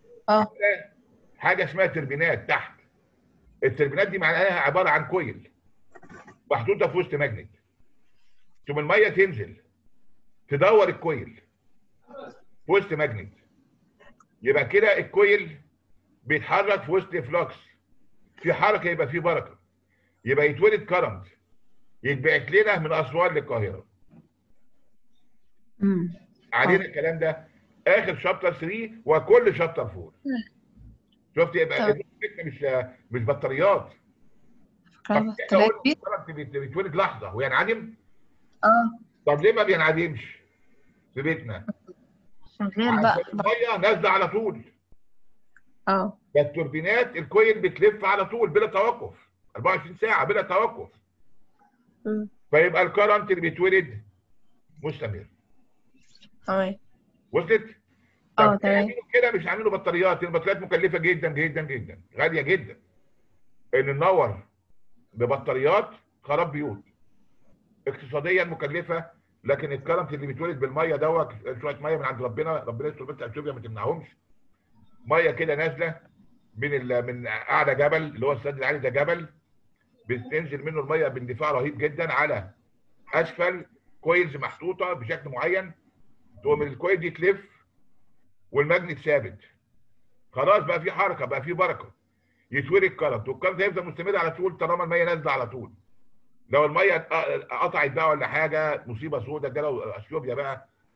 حاجه اسمها تربينات تحت. التربينات دي معناها عباره عن كويل محطوطه في وسط ماجنت، ثم الميه تنزل تدور الكويل في وسط ماجنت. يبقى كده الكويل بيتحرك في وسط فلوكس، في حركه يبقى في بركه، يبقى يتولد كرنت يتبعت لنا من اسوان للقاهره. علينا الكلام ده اخر شابتر 3 وكل شابتر 4. شفت؟ يبقى مش بطاريات. الكرنت بيتولد لحظه وينعدم. طب ليه ما بينعدمش في بيتنا؟ غير بقى الميه نازله على طول. ده التوربينات الكويل بتلف على طول بلا توقف، 24 ساعه بلا توقف. فيبقى الكرنت اللي بيتولد مستمر. وصلت؟ طب عاملينه كده، مش عاملينه بطاريات. البطاريات مكلفه جدا جدا جدا، غاليه جدا. ان ننور ببطاريات خراب بيوت، اقتصاديا مكلفه. لكن الكرنت اللي بيتولد بالميه دوت شويه ميه من عند ربنا يستر، بس اثيوبيا ما تمنعهمش. ميه كده نازله من اعلى جبل اللي هو السد العالي، ده جبل بتنزل منه الميه باندفاع رهيب جدا على اسفل كويلز محطوطه بشكل معين، تقوم الكويل دي تلف والماجنت ثابت. خلاص بقى في حركه، بقى في بركه، يتولد كرنت، والكرنت هيفضل مستمر على طول طالما الميه نازله على طول. لو الميه قطعت بقى ولا حاجه مصيبه سوداء، ده لو اثيوبيا بقى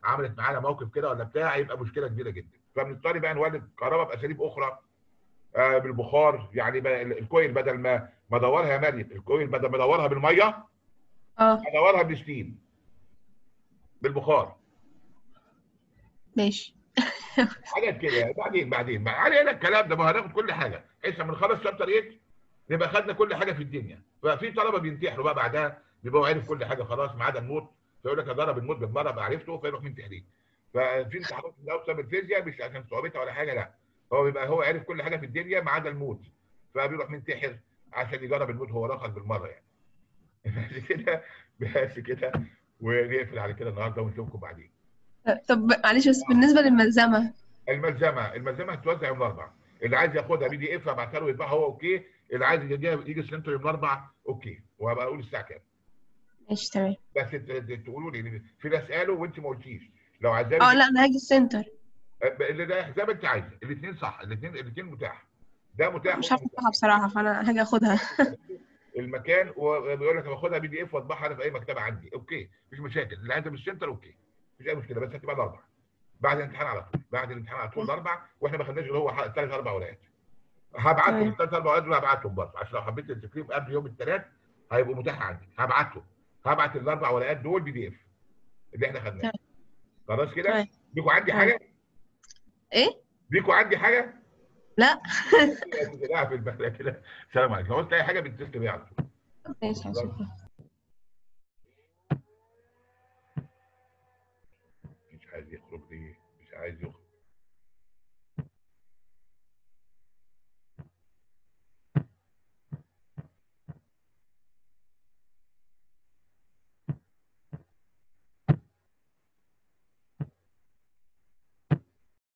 عملت معانا موقف كده ولا بتاع، يبقى مشكله كبيره جدا. فبنضطر بقى نولد كهرباء باساليب اخرى، بالبخار. يعني الكويل بدل ما ادورها يا مريم، الكويل بدل ما ادورها بالميه اه ادورها بالستيم، بالبخار. ماشي. حاجات كده يعني. بعدين علينا الكلام ده، ما هناخد كل حاجه بحيث لما نخلص شابتر 8 نبقى خدنا كل حاجه في الدنيا. ففي طلبه بينتحروا بقى بعدها، بيبقوا عارف كل حاجه خلاص ما عدا الموت، فيقول لك اضرب الموت بالمره بقى عرفته، فيروح منتحرين. ففي امتحانات من اوسط الفيزياء مش عشان صعوبتها ولا حاجه، لا، هو بيبقى هو عارف كل حاجه في الدنيا ما عدا الموت، فبيروح منتحر عشان يجرب الموت هو رخص بالمره يعني. بس كده، بس كده، ونقفل على كده النهارده ونشوفكم بعدين. طب معلش بس بالنسبة للملزمة. الملزمه هتتوزع يوم الاربعاء. اللي عايز ياخدها PDF ابعتها له يطبعها هو اوكي، اللي عايز يجي سنتر يوم الاربعاء اوكي، وهبقى اقول الساعه كام. ماشي تمام. بس تقولوا لي، في ناس قالوا وانت ما قلتيش، لو اه عايزاني لا انا هاجي السنتر. اللي ده زي ما انت عايزه، الاثنين صح، الاثنين متاح، ده متاح مش وده عارفة متاح. افتحها بصراحة، فانا هاجي اخدها. المكان، وبيقول لك باخدها PDF واطبعها انا في اي مكتبه عندي، اوكي مفيش مشاكل. اللي عايزها من السنتر اوكي، مفيش اي مشكله، بس هتبقى الاربعاء بعد الامتحان على طول، بعد الامتحان على طول الاربعاء، واحنا ما خدناش غير هو 3 4 ورقات. هبعتهم تمام الثلاث اربع ورقات دول، هبعتهم برضه عشان لو حبيت التكريم قبل يوم الثلاث هيبقوا متاح عندي، هبعتهم. هبعت الاربع ورقات دول PDF اللي احنا خدناهم. تمام خلاص كده. تمام بيكوا عندي تمام. حاجه؟ ايه؟ بيكوا عندي حاجه؟ لا. لا في البلد كده. سلام عليكم. لو قلت اي حاجه بتتصل بيا على طول. ماشي هشوفها. مش عايز يخرج ليه؟ مش عايز يخرج.